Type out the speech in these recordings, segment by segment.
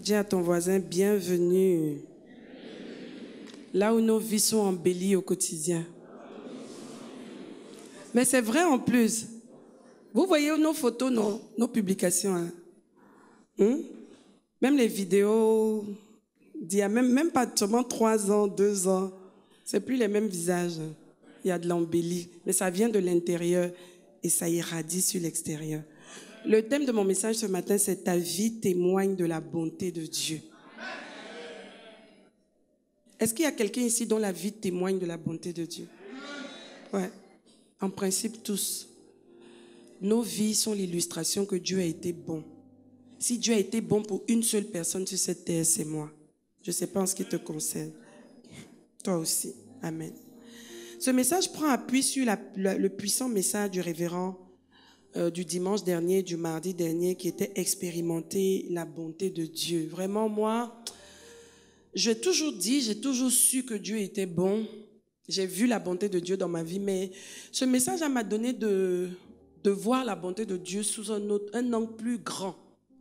Dis à ton voisin, bienvenue. Là où nos vies sont embellies au quotidien. Mais c'est vrai en plus. Vous voyez nos photos, nos publications. Hein? Même les vidéos, d'il y a même pas seulement 3 ans, 2 ans, c'est plus les mêmes visages. Il y a de l'embellie, mais ça vient de l'intérieur et ça irradie sur l'extérieur. Le thème de mon message ce matin, c'est ta vie témoigne de la bonté de Dieu. Est-ce qu'il y a quelqu'un ici dont la vie témoigne de la bonté de Dieu? Ouais. En principe, tous. Nos vies sont l'illustration que Dieu a été bon. Si Dieu a été bon pour une seule personne sur cette terre, c'est moi. Je ne sais pas en ce qui te concerne. Toi aussi. Amen. Ce message prend appui sur le puissant message du révérend du dimanche dernier, du mardi dernier, qui était expérimenter la bonté de Dieu. Vraiment, moi, j'ai toujours dit, j'ai toujours su que Dieu était bon. J'ai vu la bonté de Dieu dans ma vie, mais ce message m'a donné de voir la bonté de Dieu sous un angle plus grand.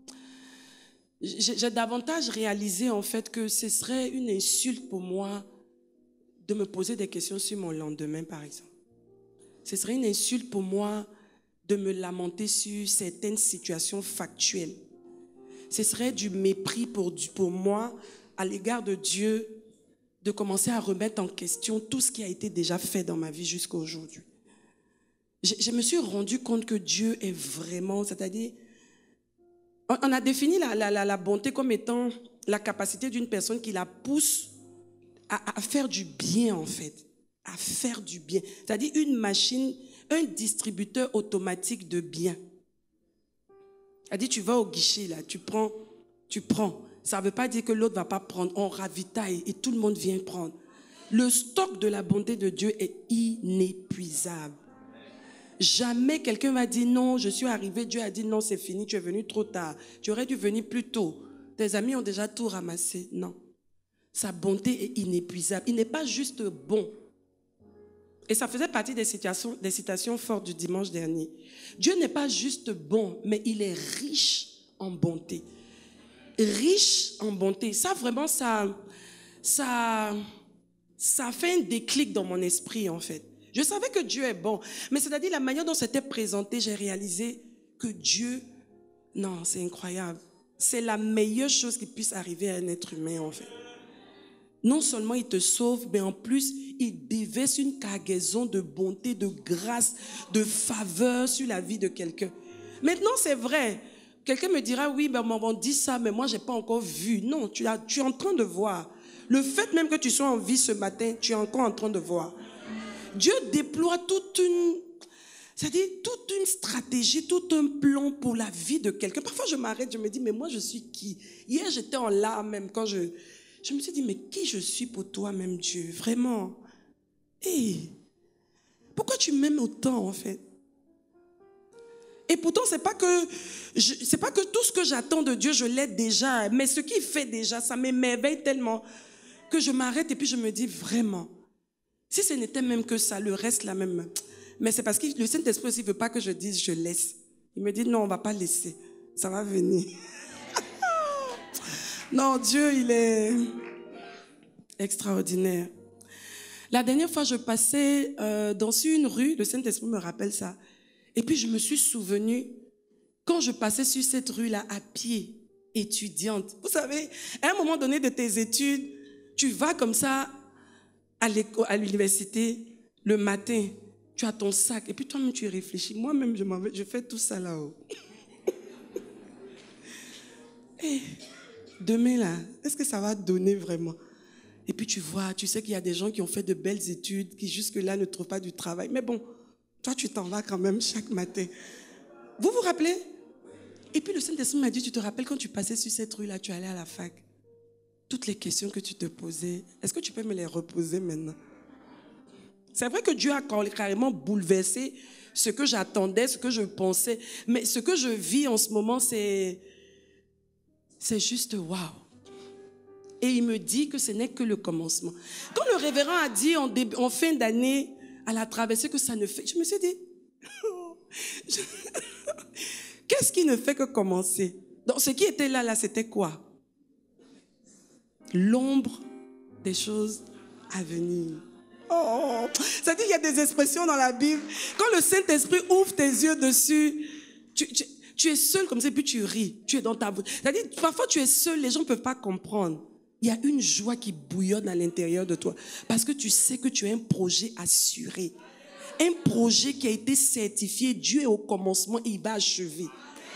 J'ai davantage réalisé en fait que ce serait une insulte pour moi de me poser des questions sur mon lendemain, par exemple. Ce serait une insulte pour moi de me lamenter sur certaines situations factuelles. Ce serait du mépris pour moi à l'égard de Dieu de commencer à remettre en question tout ce qui a été déjà fait dans ma vie jusqu'à aujourd'hui. Je me suis rendu compte que Dieu est vraiment, c'est-à-dire, on a défini la bonté comme étant la capacité d'une personne qui la pousse à faire du bien en fait, à faire du bien. C'est-à-dire une machine, un distributeur automatique de biens. C'est-à-dire tu vas au guichet là, tu prends. Ça ne veut pas dire que l'autre ne va pas prendre, on ravitaille et tout le monde vient prendre. Le stock de la bonté de Dieu est inépuisable. Jamais quelqu'un va dire non, je suis arrivé, Dieu a dit non, c'est fini, tu es venu trop tard. Tu aurais dû venir plus tôt. Tes amis ont déjà tout ramassé. Non. Sa bonté est inépuisable. Il n'est pas juste bon. Et ça faisait partie des citations fortes du dimanche dernier. Dieu n'est pas juste bon, mais il est riche en bonté. Riche en bonté. Ça, vraiment, ça fait un déclic dans mon esprit, en fait. Je savais que Dieu est bon, mais c'est-à-dire la manière dont c'était présenté, j'ai réalisé que Dieu, non, c'est incroyable. C'est la meilleure chose qui puisse arriver à un être humain, en fait. Non seulement il te sauve, mais en plus, il déverse une cargaison de bonté, de grâce, de faveur sur la vie de quelqu'un. Maintenant, c'est vrai. Quelqu'un me dira, oui, ben, on dit ça, mais moi, je n'ai pas encore vu. Non, tu es en train de voir. Le fait même que tu sois en vie ce matin, tu es encore en train de voir. Dieu déploie toute une stratégie, tout un plan pour la vie de quelqu'un. Parfois, je m'arrête, je me dis, mais moi, je suis qui? Hier, j'étais en larmes même quand je me suis dit, mais qui je suis pour toi même, Dieu? Vraiment. Hey, pourquoi tu m'aimes autant, en fait? Et pourtant, c'est pas que tout ce que j'attends de Dieu, je l'ai déjà. Mais ce qu'il fait déjà, ça m'émerveille tellement que je m'arrête et puis je me dis, vraiment, si ce n'était même que ça, le reste là même. Mais c'est parce que le Saint-Esprit aussi ne veut pas que je dise, je laisse. Il me dit, non, on ne va pas laisser. Ça va venir. Non, Dieu, il est extraordinaire. La dernière fois, je passais dans une rue, le Saint-Esprit me rappelle ça. Et puis, je me suis souvenue, quand je passais sur cette rue-là à pied, étudiante. Vous savez, à un moment donné de tes études, tu vas comme ça à l'université le matin, tu as ton sac, et puis toi-même, tu réfléchis. Moi-même, je fais tout ça là-haut. Et demain, là, est-ce que ça va donner vraiment? Et puis tu vois, tu sais qu'il y a des gens qui ont fait de belles études, qui jusque-là ne trouvent pas du travail. Mais bon, toi, tu t'en vas quand même chaque matin. Vous vous rappelez? Et puis le Saint-Esprit m'a dit, tu te rappelles quand tu passais sur cette rue-là, tu allais à la fac? Toutes les questions que tu te posais, est-ce que tu peux me les reposer maintenant? C'est vrai que Dieu a carrément bouleversé ce que j'attendais, ce que je pensais. Mais ce que je vis en ce moment, c'est juste waouh. Et il me dit que ce n'est que le commencement. Quand le révérend a dit en fin d'année, à la traversée, que ça ne fait... Je me suis dit, qu'est-ce qui ne fait que commencer? Donc, ce qui était là, c'était quoi? l'ombre des choses à venir. Oh, ça dit qu'il y a des expressions dans la Bible. Quand le Saint-Esprit ouvre tes yeux dessus, tu es seul comme ça, et puis tu ris. Tu es dans ta voix. C'est-à-dire, parfois tu es seul, les gens ne peuvent pas comprendre. Il y a une joie qui bouillonne à l'intérieur de toi. Parce que tu sais que tu as un projet assuré. Un projet qui a été certifié. Dieu est au commencement et il va achever.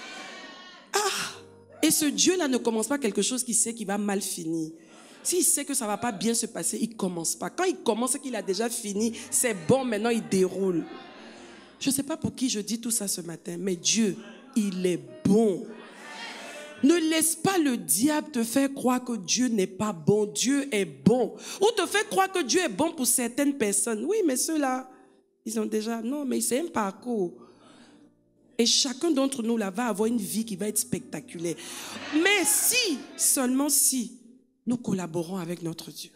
Et ce Dieu-là ne commence pas quelque chose qu'il sait qu'il va mal finir. S'il sait que ça ne va pas bien se passer, il ne commence pas. Quand il commence et qu'il a déjà fini, c'est bon, maintenant il déroule. Je ne sais pas pour qui je dis tout ça ce matin, mais Dieu, il est bon. Ne laisse pas le diable te faire croire que Dieu n'est pas bon. Dieu est bon. Ou te faire croire que Dieu est bon pour certaines personnes. Oui, mais ceux-là, ils ont déjà... Non, mais c'est un parcours. Et chacun d'entre nous là va avoir une vie qui va être spectaculaire. Mais si, seulement si, nous collaborons avec notre Dieu.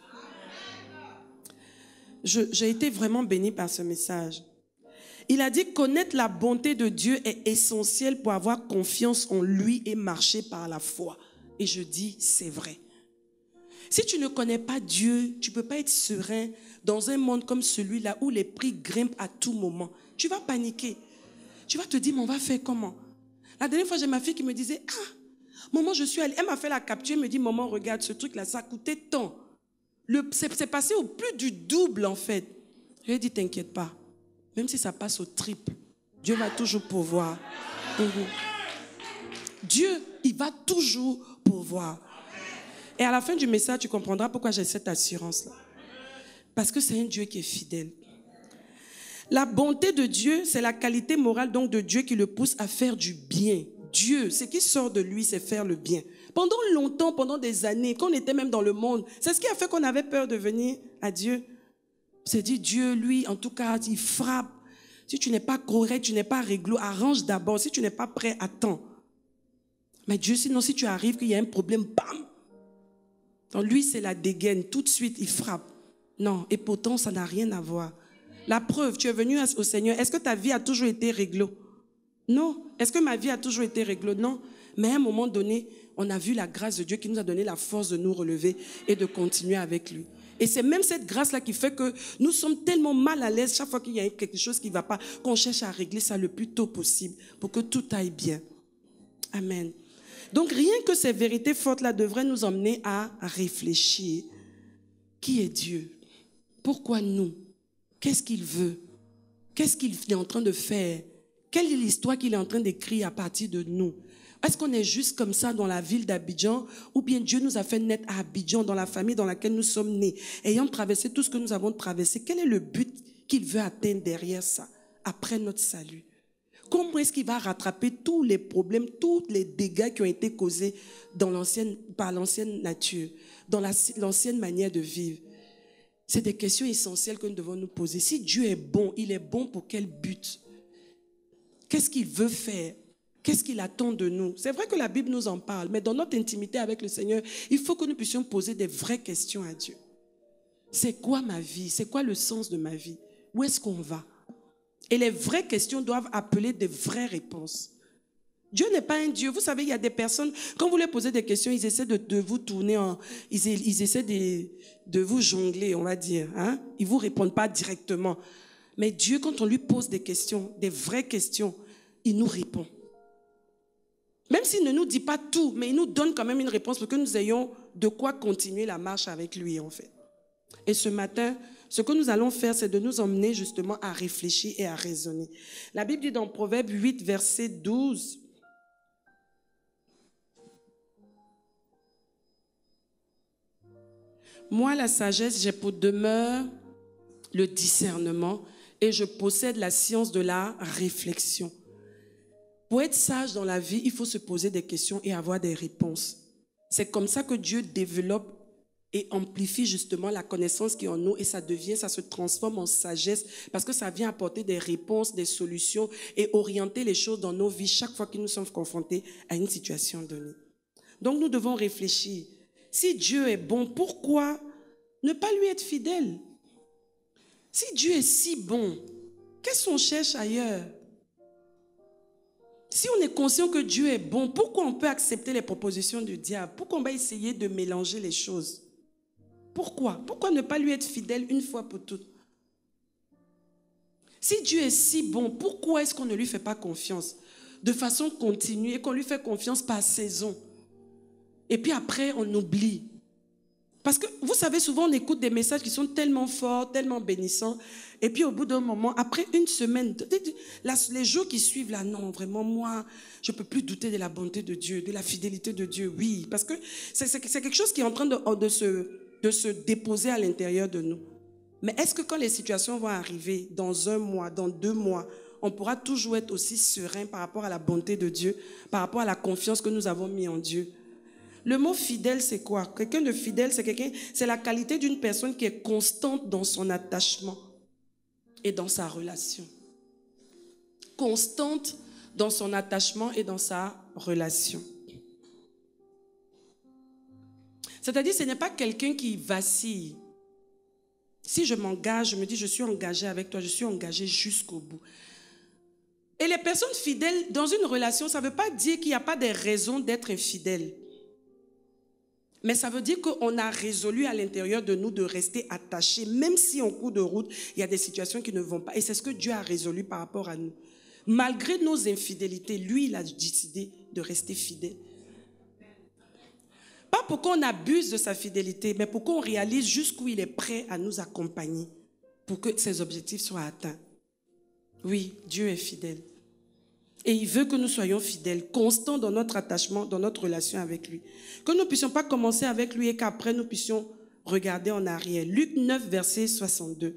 J'ai été vraiment bénie par ce message. Il a dit connaître la bonté de Dieu est essentiel pour avoir confiance en lui et marcher par la foi. Et je dis, c'est vrai. Si tu ne connais pas Dieu, tu ne peux pas être serein dans un monde comme celui-là où les prix grimpent à tout moment. Tu vas paniquer. Tu vas te dire, mais on va faire comment? La dernière fois, j'ai ma fille qui me disait, maman, je suis allée. Elle m'a fait la capture, elle me dit, maman, regarde, ce truc-là, ça a coûté tant. C'est passé au plus du double, en fait. Je lui ai dit, t'inquiète pas. Même si ça passe au triple, Dieu va toujours pourvoir. Dieu, il va toujours pourvoir. Et à la fin du message, tu comprendras pourquoi j'ai cette assurance-là. Parce que c'est un Dieu qui est fidèle. La bonté de Dieu, c'est la qualité morale donc de Dieu qui le pousse à faire du bien. Dieu, ce qui sort de lui, c'est faire le bien. Pendant longtemps, pendant des années, quand on était même dans le monde, c'est ce qui a fait qu'on avait peur de venir à Dieu. C'est dit, Dieu, lui, en tout cas, il frappe. Si tu n'es pas correct, tu n'es pas réglo, arrange d'abord. Si tu n'es pas prêt, attends. Mais Dieu, sinon, si tu arrives, qu'il y a un problème, bam! Donc lui, c'est la dégaine. Tout de suite, il frappe. Non, et pourtant, ça n'a rien à voir. La preuve, tu es venu au Seigneur. Est-ce que ta vie a toujours été réglo? Non. Est-ce que ma vie a toujours été réglo? Non. Mais à un moment donné, on a vu la grâce de Dieu qui nous a donné la force de nous relever et de continuer avec lui. Et c'est même cette grâce-là qui fait que nous sommes tellement mal à l'aise chaque fois qu'il y a quelque chose qui ne va pas, qu'on cherche à régler ça le plus tôt possible pour que tout aille bien. Amen. Donc rien que ces vérités fortes-là devraient nous emmener à réfléchir. Qui est Dieu? Pourquoi nous? Qu'est-ce qu'il veut? Qu'est-ce qu'il est en train de faire? Quelle est l'histoire qu'il est en train d'écrire à partir de nous? Est-ce qu'on est juste comme ça dans la ville d'Abidjan ou bien Dieu nous a fait naître à Abidjan, dans la famille dans laquelle nous sommes nés, ayant traversé tout ce que nous avons traversé? Quel est le but qu'il veut atteindre derrière ça, après notre salut? Comment est-ce qu'il va rattraper tous les problèmes, tous les dégâts qui ont été causés par l'ancienne nature, dans l'ancienne manière de vivre? C'est des questions essentielles que nous devons nous poser. Si Dieu est bon, il est bon pour quel but? Qu'est-ce qu'il veut faire? Qu'est-ce qu'il attend de nous? C'est vrai que la Bible nous en parle, mais dans notre intimité avec le Seigneur, il faut que nous puissions poser des vraies questions à Dieu. C'est quoi ma vie? C'est quoi le sens de ma vie? Où est-ce qu'on va? Et les vraies questions doivent appeler des vraies réponses. Dieu n'est pas un Dieu. Vous savez, il y a des personnes, quand vous leur posez des questions, ils essaient de vous tourner ils essaient de vous jongler, on va dire. Hein? Ils ne vous répondent pas directement. Mais Dieu, quand on lui pose des questions, des vraies questions, il nous répond. Même s'il ne nous dit pas tout, mais il nous donne quand même une réponse pour que nous ayons de quoi continuer la marche avec lui, en fait. Et ce matin, ce que nous allons faire, c'est de nous emmener justement à réfléchir et à raisonner. La Bible dit dans Proverbe 8, verset 12, « Moi, la sagesse, j'ai pour demeure le discernement et je possède la science de la réflexion. » Pour être sage dans la vie, il faut se poser des questions et avoir des réponses. C'est comme ça que Dieu développe et amplifie justement la connaissance qui est en nous et ça se transforme en sagesse parce que ça vient apporter des réponses, des solutions et orienter les choses dans nos vies chaque fois que nous sommes confrontés à une situation donnée. Donc nous devons réfléchir. Si Dieu est bon, pourquoi ne pas lui être fidèle? Si Dieu est si bon, qu'est-ce qu'on cherche ailleurs? Si on est conscient que Dieu est bon, pourquoi on peut accepter les propositions du diable? Pourquoi on va essayer de mélanger les choses? Pourquoi? Pourquoi ne pas lui être fidèle une fois pour toutes? Si Dieu est si bon, pourquoi est-ce qu'on ne lui fait pas confiance de façon continue et qu'on lui fait confiance par saison? Et puis après, on oublie. Parce que vous savez, souvent on écoute des messages qui sont tellement forts, tellement bénissants. Et puis au bout d'un moment, après une semaine, les jours qui suivent là, non, vraiment, moi, je ne peux plus douter de la bonté de Dieu, de la fidélité de Dieu. Oui, parce que c'est quelque chose qui est en train de se déposer à l'intérieur de nous. Mais est-ce que quand les situations vont arriver dans 1 mois, dans 2 mois, on pourra toujours être aussi serein par rapport à la bonté de Dieu, par rapport à la confiance que nous avons mis en Dieu? Le mot fidèle, c'est quoi? Quelqu'un de fidèle, c'est la qualité d'une personne qui est constante dans son attachement et dans sa relation. Constante dans son attachement et dans sa relation. C'est-à-dire, ce n'est pas quelqu'un qui vacille. Si je m'engage, je me dis, je suis engagé avec toi, je suis engagé jusqu'au bout. Et les personnes fidèles dans une relation, ça ne veut pas dire qu'il n'y a pas des raisons d'être infidèle. Mais ça veut dire qu'on a résolu à l'intérieur de nous de rester attachés, même si en cours de route, il y a des situations qui ne vont pas. Et c'est ce que Dieu a résolu par rapport à nous. Malgré nos infidélités, lui, il a décidé de rester fidèle. Pas pour qu'on abuse de sa fidélité, mais pour qu'on réalise jusqu'où il est prêt à nous accompagner pour que ses objectifs soient atteints. Oui, Dieu est fidèle. Et il veut que nous soyons fidèles, constants dans notre attachement, dans notre relation avec lui. Que nous ne puissions pas commencer avec lui et qu'après nous puissions regarder en arrière. Luc 9, verset 62.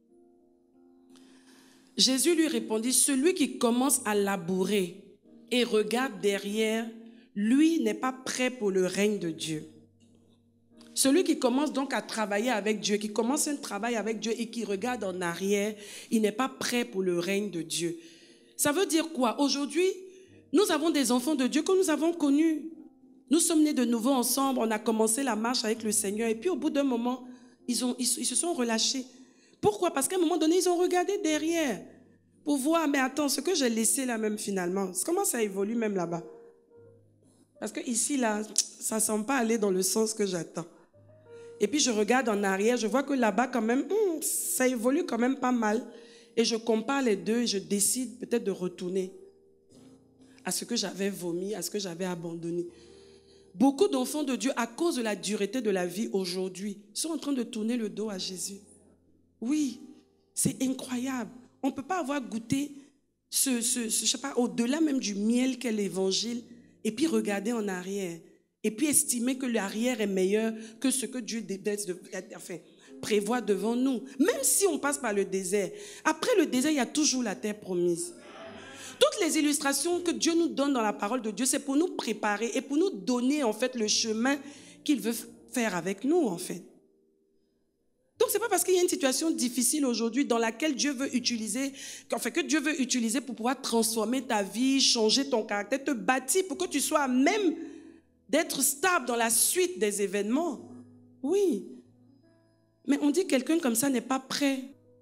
Jésus lui répondit, celui qui commence à labourer et regarde derrière, lui n'est pas prêt pour le règne de Dieu. Celui qui commence donc à travailler avec Dieu, qui commence un travail avec Dieu et qui regarde en arrière, il n'est pas prêt pour le règne de Dieu. Ça veut dire quoi? Aujourd'hui, nous avons des enfants de Dieu que nous avons connus. Nous sommes nés de nouveau ensemble, on a commencé la marche avec le Seigneur et puis au bout d'un moment, ils se sont relâchés. Pourquoi? Parce qu'à un moment donné, ils ont regardé derrière pour voir, mais attends, ce que j'ai laissé là même finalement, comment ça évolue même là-bas? Parce que ici, là, ça ne semble pas aller dans le sens que j'attends. Et puis je regarde en arrière, je vois que là-bas quand même, ça évolue quand même pas mal. Et je compare les deux et je décide peut-être de retourner à ce que j'avais vomi, à ce que j'avais abandonné. Beaucoup d'enfants de Dieu, à cause de la dureté de la vie aujourd'hui, sont en train de tourner le dos à Jésus. Oui, c'est incroyable. On ne peut pas avoir goûté je sais pas, au-delà même du miel qu'est l'évangile et puis regarder en arrière. Et puis estimer que l'arrière est meilleur que ce que Dieu prévoit devant nous. Même si on passe par le désert. Après le désert, il y a toujours la terre promise. Toutes les illustrations que Dieu nous donne dans la parole de Dieu, c'est pour nous préparer et pour nous donner en fait le chemin qu'il veut faire avec nous en fait. Donc c'est pas parce qu'il y a une situation difficile aujourd'hui dans laquelle Dieu veut utiliser, que Dieu veut utiliser pour pouvoir transformer ta vie, changer ton caractère, te bâtir pour que tu sois à même d'être stable dans la suite des événements. Oui. Mais on dit que quelqu'un comme ça n'est pas prêt.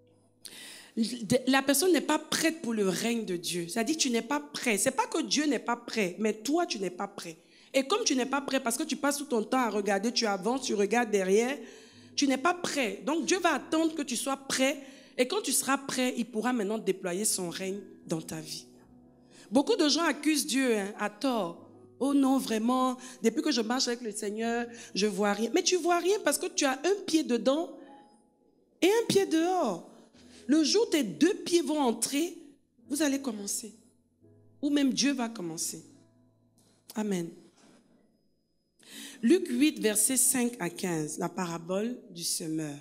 La personne n'est pas prête pour le règne de Dieu. Ça dit que tu n'es pas prêt. Ce n'est pas que Dieu n'est pas prêt, mais toi, tu n'es pas prêt. Et comme tu n'es pas prêt, parce que tu passes tout ton temps à regarder, tu avances, tu regardes derrière, tu n'es pas prêt. Donc Dieu va attendre que tu sois prêt. Et quand tu seras prêt, il pourra maintenant déployer son règne dans ta vie. Beaucoup de gens accusent Dieu à tort. Oh non, vraiment, depuis que je marche avec le Seigneur, je ne vois rien. Mais tu ne vois rien parce que tu as un pied dedans et un pied dehors. Le jour où tes 2 pieds vont entrer, vous allez commencer. Ou même Dieu va commencer. Amen. Luc 8, versets 5 à 15, la parabole du semeur.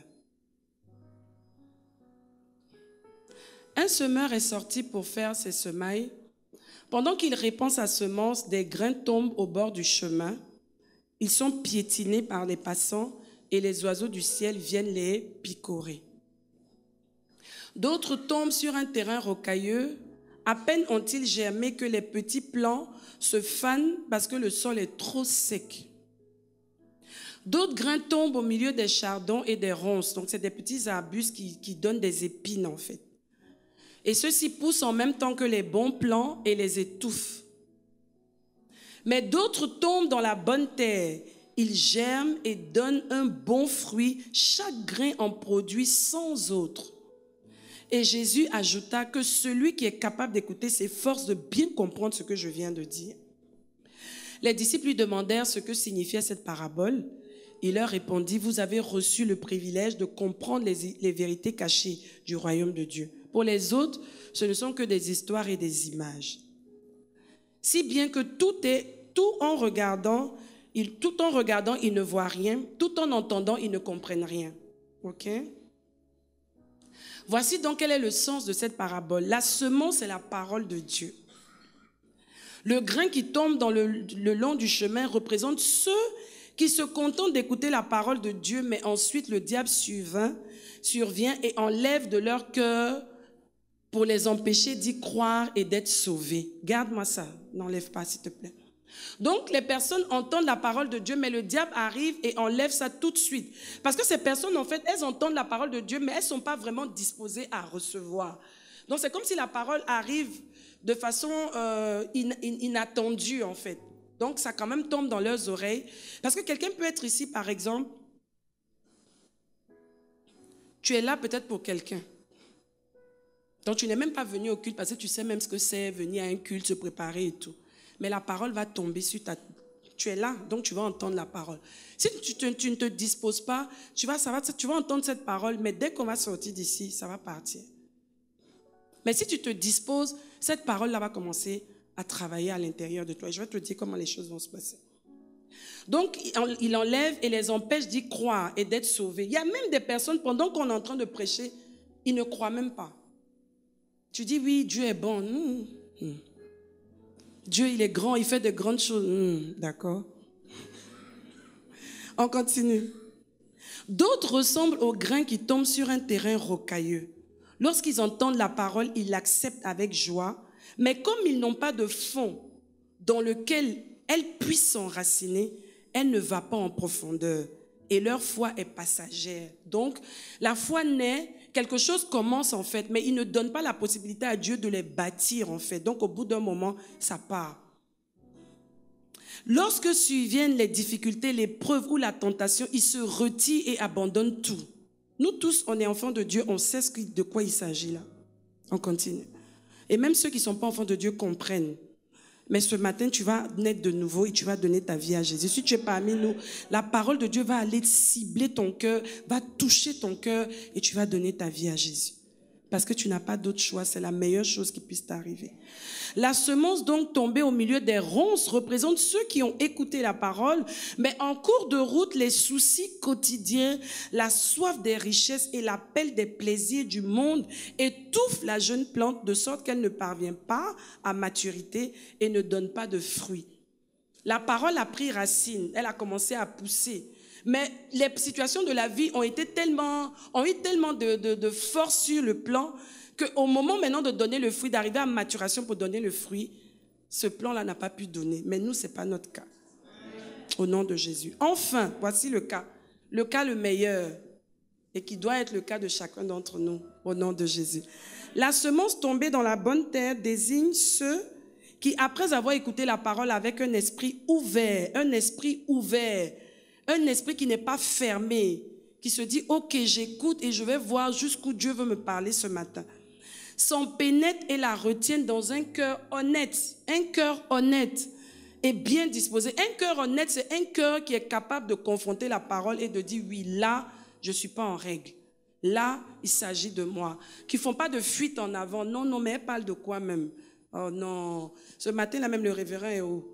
Un semeur est sorti pour faire ses semailles. Pendant qu'il répand sa semence, des grains tombent au bord du chemin. Ils sont piétinés par les passants et les oiseaux du ciel viennent les picorer. D'autres tombent sur un terrain rocailleux. À peine ont-ils germé que les petits plants se fanent parce que le sol est trop sec. D'autres grains tombent au milieu des chardons et des ronces. Donc, c'est des petits arbustes qui donnent des épines, en fait. Et ceux-ci poussent en même temps que les bons plants et les étouffent. Mais d'autres tombent dans la bonne terre. Il germe et donne un bon fruit. Chaque grain en produit 100 autres. Et Jésus ajouta que celui qui est capable d'écouter s'efforce de bien comprendre ce que je viens de dire. Les disciples lui demandèrent ce que signifiait cette parabole. Il leur répondit, vous avez reçu le privilège de comprendre les vérités cachées du royaume de Dieu. Pour les autres, ce ne sont que des histoires et des images. Si bien que tout en regardant, ils ne voient rien, tout en entendant, ils ne comprennent rien. Ok? Voici donc quel est le sens de cette parabole. La semence est la parole de Dieu. Le grain qui tombe dans le long du chemin représente ceux qui se contentent d'écouter la parole de Dieu, mais ensuite le diable survient et enlève de leur cœur pour les empêcher d'y croire et d'être sauvés. Garde-moi ça, n'enlève pas s'il te plaît. Donc les personnes entendent la parole de Dieu, mais le diable arrive et enlève ça tout de suite. Parce que ces personnes, en fait, elles entendent la parole de Dieu, mais elles ne sont pas vraiment disposées à recevoir. Donc c'est comme si la parole arrive de façon inattendue, en fait. Donc ça quand même tombe dans leurs oreilles. Parce que quelqu'un peut être ici, par exemple, tu es là peut-être pour quelqu'un. Donc tu n'es même pas venu au culte parce que tu sais même ce que c'est venir à un culte, se préparer et tout. Mais la parole va tomber sur ta... Tu es là, donc tu vas entendre la parole. Si tu ne te disposes pas, tu vas entendre cette parole, mais dès qu'on va sortir d'ici, ça va partir. Mais si tu te disposes, cette parole-là va commencer à travailler à l'intérieur de toi. Et je vais te dire comment les choses vont se passer. Donc, il enlève et les empêche d'y croire et d'être sauvés. Il y a même des personnes, pendant qu'on est en train de prêcher, ils ne croient même pas. Tu dis, oui, Dieu est bon. Dieu, il est grand, il fait de grandes choses. D'accord. On continue. D'autres ressemblent aux grains qui tombent sur un terrain rocailleux. Lorsqu'ils entendent la parole, ils l'acceptent avec joie. Mais comme ils n'ont pas de fond dans lequel elle puisse s'enraciner, elle ne va pas en profondeur. Et leur foi est passagère. Donc, la foi naît, quelque chose commence en fait, mais il ne donne pas la possibilité à Dieu de les bâtir en fait. Donc, au bout d'un moment, ça part. Lorsque surviennent les difficultés, l'épreuve ou la tentation, ils se retirent et abandonnent tout. Nous tous, on est enfants de Dieu, on sait de quoi il s'agit là. On continue. Et même ceux qui ne sont pas enfants de Dieu comprennent. Mais ce matin, tu vas naître de nouveau et tu vas donner ta vie à Jésus. Si tu es parmi nous, la parole de Dieu va aller cibler ton cœur, va toucher ton cœur et tu vas donner ta vie à Jésus. Parce que tu n'as pas d'autre choix, c'est la meilleure chose qui puisse t'arriver. La semence donc tombée au milieu des ronces représente ceux qui ont écouté la parole, mais en cours de route, les soucis quotidiens, la soif des richesses et l'appel des plaisirs du monde étouffent la jeune plante de sorte qu'elle ne parvient pas à maturité et ne donne pas de fruits. La parole a pris racine, elle a commencé à pousser. Mais les situations de la vie ont eu tellement de force sur le plan qu'au moment maintenant de donner le fruit, d'arriver à maturation pour donner le fruit, ce plan-là n'a pas pu donner. Mais nous, ce n'est pas notre cas. Au nom de Jésus. Enfin, voici le cas le meilleur et qui doit être le cas de chacun d'entre nous, au nom de Jésus. La semence tombée dans la bonne terre désigne ceux qui, après avoir écouté la parole avec un esprit ouvert, un esprit qui n'est pas fermé, qui se dit, ok, j'écoute et je vais voir jusqu'où Dieu veut me parler ce matin. S'en pénètrent et la retiennent dans un cœur honnête et bien disposé. Un cœur honnête, c'est un cœur qui est capable de confronter la parole et de dire, oui, là, je ne suis pas en règle. Là, il s'agit de moi. Qui ne font pas de fuite en avant. Non, mais elle parle de quoi même? Oh non, ce matin, là même le révérend est où?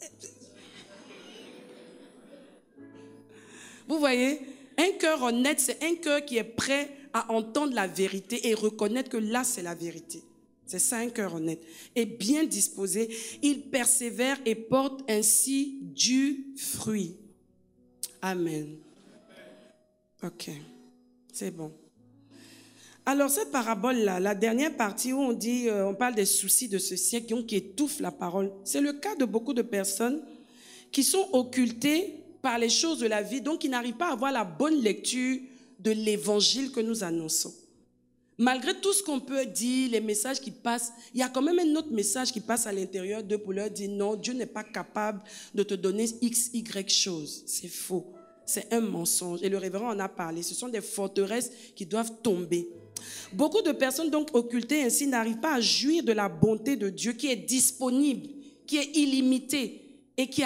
Vous voyez, un cœur honnête, c'est un cœur qui est prêt à entendre la vérité et reconnaître que là, c'est la vérité. C'est ça, un cœur honnête. Et bien disposé, il persévère et porte ainsi du fruit. Amen. Ok, c'est bon. Alors, cette parabole-là, la dernière partie où on parle des soucis de ce siècle qui étouffent la parole, c'est le cas de beaucoup de personnes qui sont occultées par les choses de la vie, donc qui n'arrivent pas à avoir la bonne lecture de l'évangile que nous annonçons. Malgré tout ce qu'on peut dire, les messages qui passent, il y a quand même un autre message qui passe à l'intérieur d'eux pour leur dire non, Dieu n'est pas capable de te donner X, Y chose. C'est faux. C'est un mensonge. Et le révérend en a parlé. Ce sont des forteresses qui doivent tomber. Beaucoup de personnes donc occultées ainsi n'arrivent pas à jouir de la bonté de Dieu qui est disponible, qui est illimitée et qui est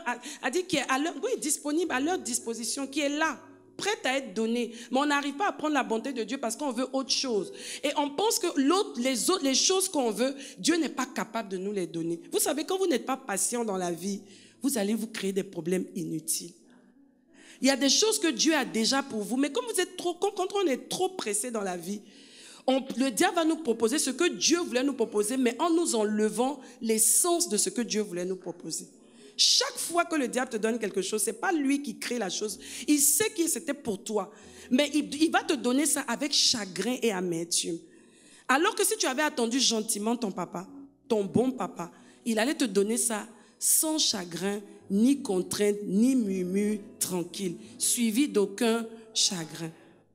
disponible à leur disposition, qui est là, prête à être donnée. Mais on n'arrive pas à prendre la bonté de Dieu parce qu'on veut autre chose. Et on pense que les choses qu'on veut, Dieu n'est pas capable de nous les donner. Vous savez, quand vous n'êtes pas patient dans la vie, vous allez vous créer des problèmes inutiles. Il y a des choses que Dieu a déjà pour vous, mais quand on est trop pressé dans la vie, le diable va nous proposer ce que Dieu voulait nous proposer, mais en nous enlevant l'essence de ce que Dieu voulait nous proposer. Chaque fois que le diable te donne quelque chose, ce n'est pas lui qui crée la chose. Il sait que c'était pour toi, mais il va te donner ça avec chagrin et amertume. Alors que si tu avais attendu gentiment ton papa, ton bon papa, il allait te donner ça sans chagrin, ni contrainte, ni murmure, tranquille, suivi d'aucun chagrin.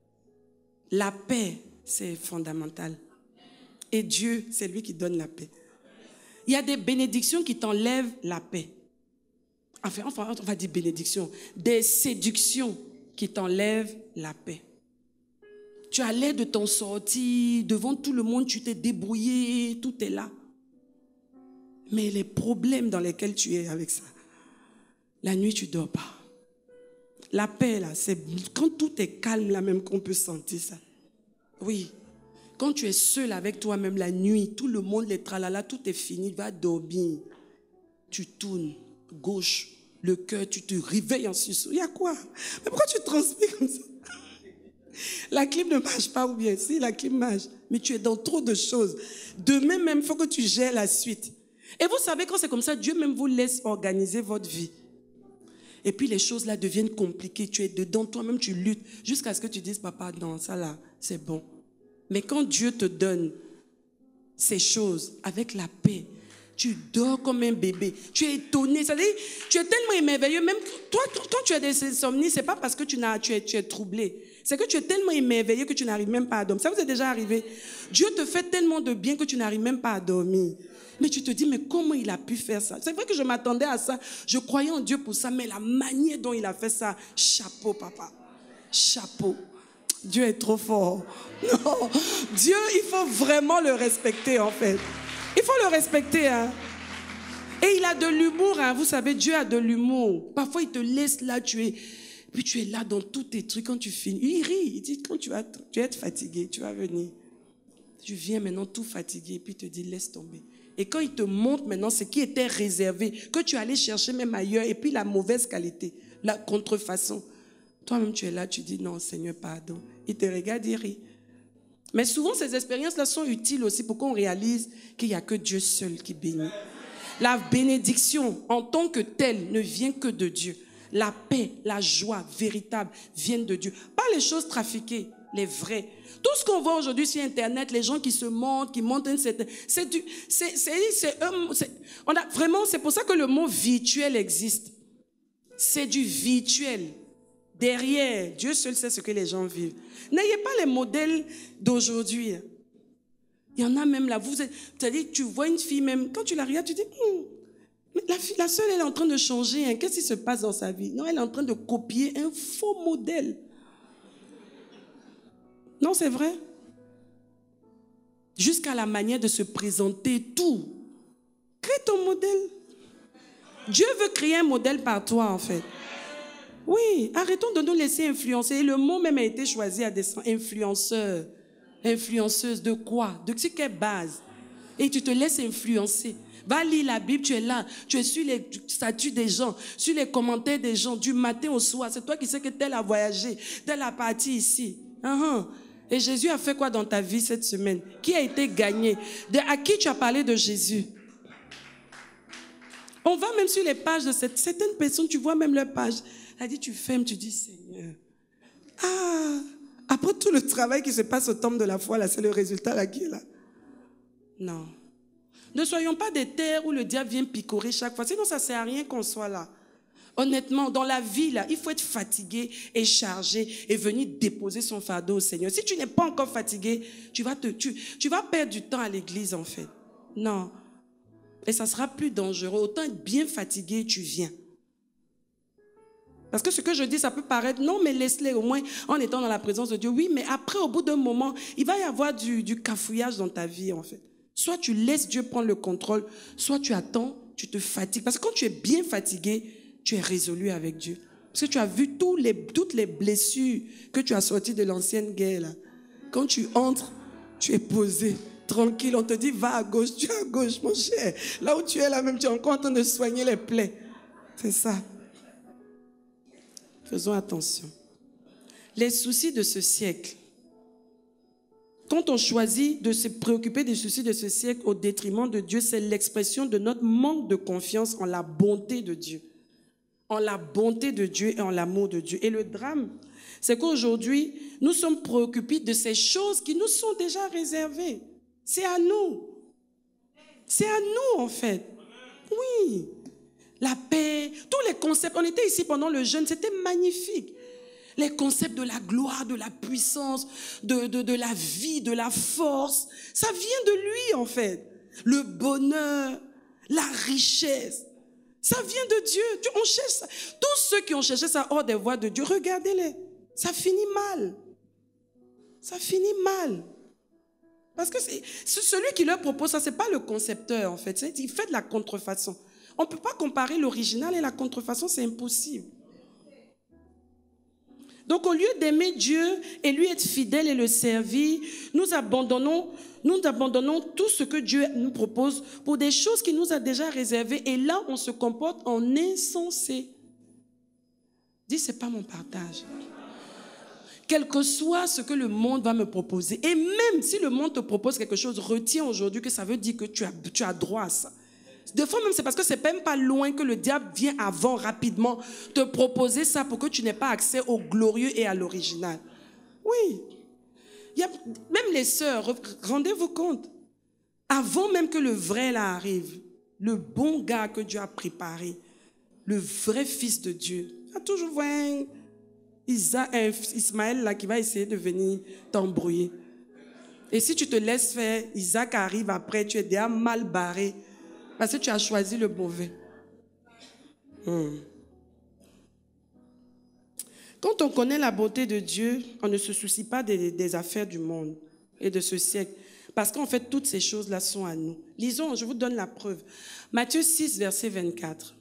La paix, c'est fondamental. Et Dieu, c'est lui qui donne la paix. Il y a des bénédictions qui t'enlèvent la paix. Enfin, on va dire bénédiction. Des séductions qui t'enlèvent la paix. Tu as l'air de t'en sortir, devant tout le monde, tu t'es débrouillé, tout est là. Mais les problèmes dans lesquels tu es avec ça, la nuit, tu ne dors pas. La paix, là, c'est quand tout est calme, là même qu'on peut sentir ça. Oui. Quand tu es seul avec toi-même la nuit, tout le monde, les tralala, tout est fini, va dormir. Tu tournes, gauche, le cœur, tu te réveilles en sursaut. Il y a quoi? Mais pourquoi tu transpires comme ça? La clim ne marche pas ou bien si, la clim marche. Mais tu es dans trop de choses. Demain même, il faut que tu gères la suite. Et vous savez, quand c'est comme ça, Dieu même vous laisse organiser votre vie. Et puis les choses là deviennent compliquées. Tu es dedans, toi-même tu luttes jusqu'à ce que tu dises, papa, non, ça là, c'est bon. Mais quand Dieu te donne ces choses avec la paix, tu dors comme un bébé. Tu es étonné. C'est-à-dire, tu es tellement émerveillé. Même toi, quand tu as des insomnies, ce n'est pas parce que tu es troublé. C'est que tu es tellement émerveillé que tu n'arrives même pas à dormir. Ça vous est déjà arrivé? Dieu te fait tellement de bien que tu n'arrives même pas à dormir. Mais tu te dis, mais comment il a pu faire ça? C'est vrai que je m'attendais à ça. Je croyais en Dieu pour ça, mais la manière dont il a fait ça, chapeau, papa. Chapeau. Dieu est trop fort. Non, Dieu, il faut vraiment le respecter, en fait. Il faut le respecter, hein. Et il a de l'humour, hein. Vous savez, Dieu a de l'humour. Parfois, il te laisse là, puis tu es là dans tous tes trucs. Quand tu finis, il rit. Il dit, quand tu vas être fatigué, tu vas venir. Tu viens maintenant tout fatigué, et puis il te dit, laisse tomber. Et quand il te montre maintenant ce qui était réservé, que tu allais chercher même ailleurs, et puis la mauvaise qualité, la contrefaçon, toi-même tu es là, tu dis non Seigneur, pardon. Il te regarde, il rit. Mais souvent ces expériences-là sont utiles aussi pour qu'on réalise qu'il n'y a que Dieu seul qui bénit. La bénédiction en tant que telle ne vient que de Dieu. La paix, la joie véritable viennent de Dieu. Pas les choses trafiquées, les vraies. Tout ce qu'on voit aujourd'hui sur Internet, les gens qui se montrent, qui montrent, c'est pour ça que le mot virtuel existe. C'est du virtuel. Derrière, Dieu seul sait ce que les gens vivent. N'ayez pas les modèles d'aujourd'hui. Il y en a même là. C'est-à-dire, tu vois une fille même, quand tu la regardes, tu dis, la seule, elle est en train de changer. Hein. Qu'est-ce qui se passe dans sa vie? Non, elle est en train de copier un faux modèle. Non, c'est vrai. Jusqu'à la manière de se présenter, tout. Crée ton modèle. Dieu veut créer un modèle par toi, en fait. Oui, arrêtons de nous laisser influencer. Et le mot même a été choisi à dessein. Influenceur. Influenceuse de quoi? De quelle base? Et tu te laisses influencer. Va lire la Bible, tu es là. Tu es sur les statuts des gens, sur les commentaires des gens, du matin au soir. C'est toi qui sais que tel a voyagé, tel a parti ici. Et Jésus a fait quoi dans ta vie cette semaine? Qui a été gagné? À qui tu as parlé de Jésus? On va même sur les pages de certaines personnes, tu vois même leur page. Elle dit, tu fermes, tu dis, Seigneur. Après tout le travail qui se passe au temple de la foi, là, c'est le résultat là qui est là. Non. Ne soyons pas des terres où le diable vient picorer chaque fois. Sinon, ça ne sert à rien qu'on soit là. Honnêtement, dans la vie, là, il faut être fatigué et chargé et venir déposer son fardeau au Seigneur. Si tu n'es pas encore fatigué, tu vas perdre du temps à l'église, en fait. Non. Et ça sera plus dangereux. Autant être bien fatigué, tu viens. Parce que ce que je dis, ça peut paraître, non, mais laisse-les au moins en étant dans la présence de Dieu. Oui, mais après, au bout d'un moment, il va y avoir du cafouillage dans ta vie, en fait. Soit tu laisses Dieu prendre le contrôle, soit tu attends, tu te fatigues. Parce que quand tu es bien fatigué, tu es résolu avec Dieu. Parce que tu as vu toutes les blessures que tu as sorties de l'ancienne guerre, là. Quand tu entres, tu es posé, tranquille. On te dit, va à gauche, tu es à gauche, mon cher. Là où tu es là même, tu es encore en train de soigner les plaies. C'est ça. Faisons attention. Les soucis de ce siècle. Quand on choisit de se préoccuper des soucis de ce siècle au détriment de Dieu, c'est l'expression de notre manque de confiance en la bonté de Dieu. En la bonté de Dieu et en l'amour de Dieu. Et le drame, c'est qu'aujourd'hui, nous sommes préoccupés de ces choses qui nous sont déjà réservées. C'est à nous. C'est à nous, en fait. Oui. La paix, tous les concepts. On était ici pendant le jeûne, c'était magnifique. Les concepts de la gloire, de la puissance, de la vie, de la force, ça vient de lui, en fait. Le bonheur, la richesse, ça vient de Dieu. On cherche ça. Tous ceux qui ont cherché ça hors des voies de Dieu, regardez-les. Ça finit mal. Ça finit mal. Parce que celui qui leur propose ça, ce n'est pas le concepteur, en fait. Il fait de la contrefaçon. On ne peut pas comparer l'original et la contrefaçon, c'est impossible. Donc, au lieu d'aimer Dieu et lui être fidèle et le servir, nous abandonnons tout ce que Dieu nous propose pour des choses qu'il nous a déjà réservées. Et là, on se comporte en insensé. Dis, ce n'est pas mon partage. Quel que soit ce que le monde va me proposer, et même si le monde te propose quelque chose, retiens aujourd'hui que ça veut dire que tu as droit à ça. Des fois même, c'est parce que c'est même pas loin que le diable vient avant, rapidement, te proposer ça pour que tu n'aies pas accès au glorieux et à l'original. Oui. Même les sœurs, rendez-vous compte, avant même que le vrai là arrive, le bon gars que Dieu a préparé, le vrai fils de Dieu, il y a toujours un Ismaël là qui va essayer de venir t'embrouiller. Et si tu te laisses faire, Isaac arrive après, tu es déjà mal barré. Parce que tu as choisi le mauvais. Quand on connaît la beauté de Dieu, on ne se soucie pas des affaires du monde et de ce siècle. Parce qu'en fait, toutes ces choses-là sont à nous. Lisons, je vous donne la preuve. Matthieu 6, verset 24.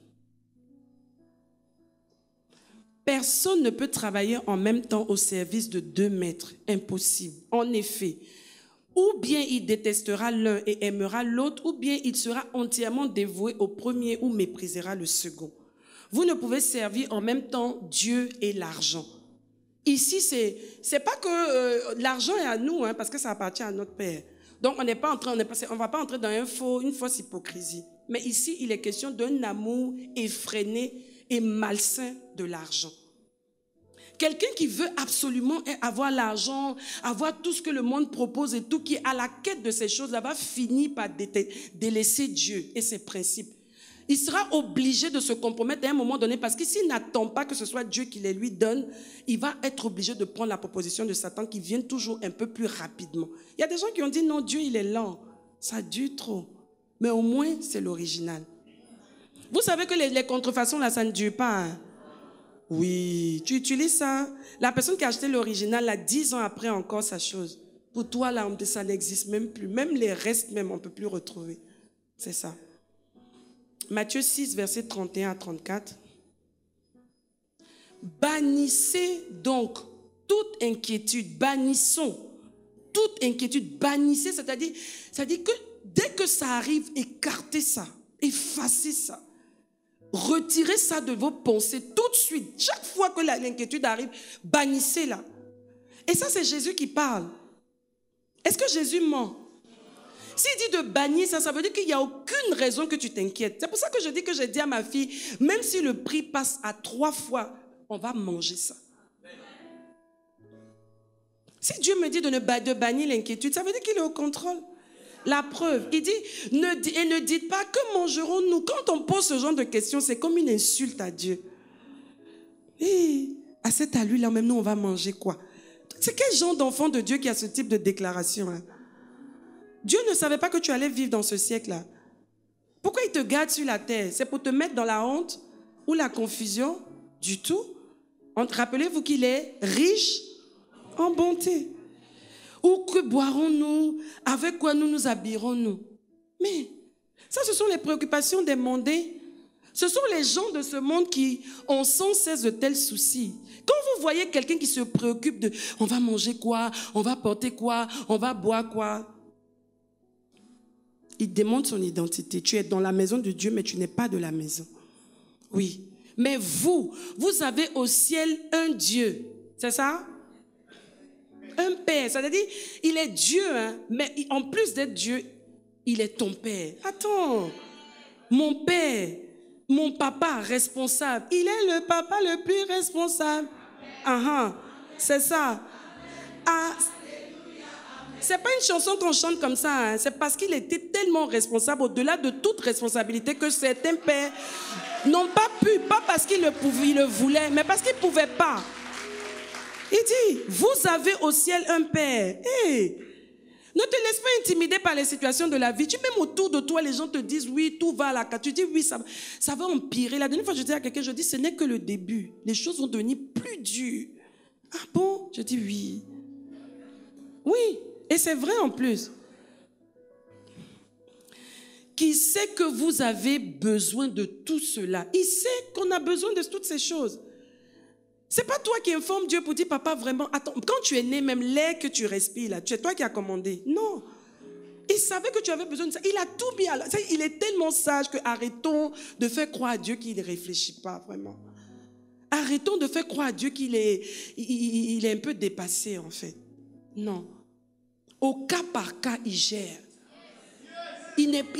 Personne ne peut travailler en même temps au service de 2 maîtres. Impossible. En effet, ou bien il détestera l'un et aimera l'autre, ou bien il sera entièrement dévoué au premier ou méprisera le second. Vous ne pouvez servir en même temps Dieu et l'argent. Ici, c'est pas que l'argent est à nous, hein, parce que ça appartient à notre Père. Donc, on ne va pas entrer dans une fausse hypocrisie. Mais ici, il est question d'un amour effréné et malsain de l'argent. Quelqu'un qui veut absolument avoir l'argent, avoir tout ce que le monde propose et tout, qui est à la quête de ces choses-là, va finir par délaisser Dieu et ses principes. Il sera obligé de se compromettre à un moment donné parce que s'il n'attend pas que ce soit Dieu qui les lui donne, il va être obligé de prendre la proposition de Satan qui vient toujours un peu plus rapidement. Il y a des gens qui ont dit non, Dieu il est lent, ça dure trop. Mais au moins c'est l'original. Vous savez que les contrefaçons là, ça ne dure pas. Hein? Oui, tu utilises ça. La personne qui a acheté l'original, là, 10 ans après encore sa chose. Pour toi, là, ça n'existe même plus. Même les restes, même, on ne peut plus retrouver. C'est ça. Matthieu 6, verset 31 à 34. Bannissez donc toute inquiétude. Bannissons toute inquiétude. Bannissez, c'est-à-dire que dès que ça arrive, écartez ça. Effacez ça. Retirez ça de vos pensées tout de suite. Chaque fois que l'inquiétude arrive, bannissez-la. Et ça, c'est Jésus qui parle. Est-ce que Jésus ment? S'il dit de bannir ça, ça veut dire qu'il n'y a aucune raison que tu t'inquiètes. C'est pour ça que je dis que j'ai dit à ma fille, même si le prix passe à 3 fois, on va manger ça. Si Dieu me dit de bannir l'inquiétude, ça veut dire qu'il est au contrôle. La preuve, il dit, ne dites pas que mangerons-nous. Quand on pose ce genre de questions, c'est comme une insulte à Dieu. Et à cette allure-là, même nous, on va manger quoi? C'est quel genre d'enfant de Dieu qui a ce type de déclaration là? Dieu ne savait pas que tu allais vivre dans ce siècle-là. Pourquoi il te garde sur la terre? C'est pour te mettre dans la honte ou la confusion? Du tout. Rappelez-vous qu'il est riche en bonté. Ou que boirons-nous? Avec quoi nous nous habillerons-nous? Mais ça, ce sont les préoccupations des mondains. Ce sont les gens de ce monde qui ont sans cesse de tels soucis. Quand vous voyez quelqu'un qui se préoccupe de « on va manger quoi? On va porter quoi? On va boire quoi? » Il démontre son identité. Tu es dans la maison de Dieu, mais tu n'es pas de la maison. Oui. Mais vous avez au ciel un Dieu. C'est ça? Un Père. C'est-à-dire, il est Dieu, hein, mais en plus d'être Dieu, il est ton Père. Attends. Mon Père, mon papa responsable. Il est le papa le plus responsable. C'est ça. Ah, c'est pas une chanson qu'on chante comme ça. Hein. C'est parce qu'il était tellement responsable, au-delà de toute responsabilité, que certains pères n'ont pas pu, pas parce qu'ils le voulaient, mais parce qu'ils ne pouvaient pas. Il dit, vous avez au ciel un Père. Hey, ne te laisse pas intimider par les situations de la vie. Tu même autour de toi, les gens te disent, oui, tout va à la carte. Tu dis, oui, ça va empirer. La dernière fois, je dis à quelqu'un, je dis, ce n'est que le début. Les choses vont devenir plus dures. Ah bon? Je dis, oui. Oui, et c'est vrai en plus. Qui sait que vous avez besoin de tout cela? Il sait qu'on a besoin de toutes ces choses. C'est pas toi qui informe Dieu pour dire, papa, vraiment, attends, quand tu es né, même l'air que tu respires, là, c'est toi qui as commandé. Non. Il savait que tu avais besoin de ça. Il a tout mis à la... Il est tellement sage que arrêtons de faire croire à Dieu qu'il ne réfléchit pas vraiment. Arrêtons de faire croire à Dieu qu'il est, il est un peu dépassé, en fait. Non. Au cas par cas, il gère. Il n'est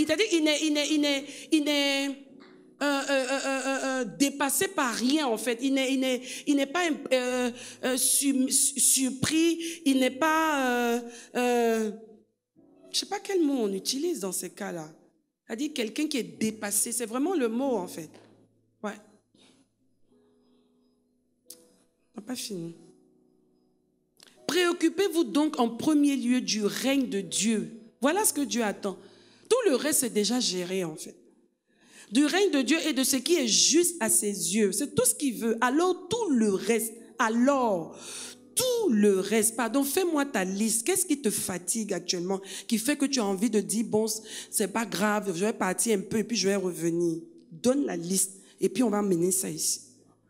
dépassé par rien, en fait. Il n'est pas surpris. Il n'est pas... je ne sais pas quel mot on utilise dans ces cas-là. C'est-à-dire quelqu'un qui est dépassé. C'est vraiment le mot, en fait. Ouais. On n'a pas fini. Préoccupez-vous donc en premier lieu du règne de Dieu. Voilà ce que Dieu attend. Tout le reste est déjà géré, en fait. Du règne de Dieu et de ce qui est juste à ses yeux. C'est tout ce qu'il veut. Alors, tout le reste, pardon, fais-moi ta liste. Qu'est-ce qui te fatigue actuellement, qui fait que tu as envie de dire, bon, c'est pas grave, je vais partir un peu et puis je vais revenir. Donne la liste et puis on va mener ça ici.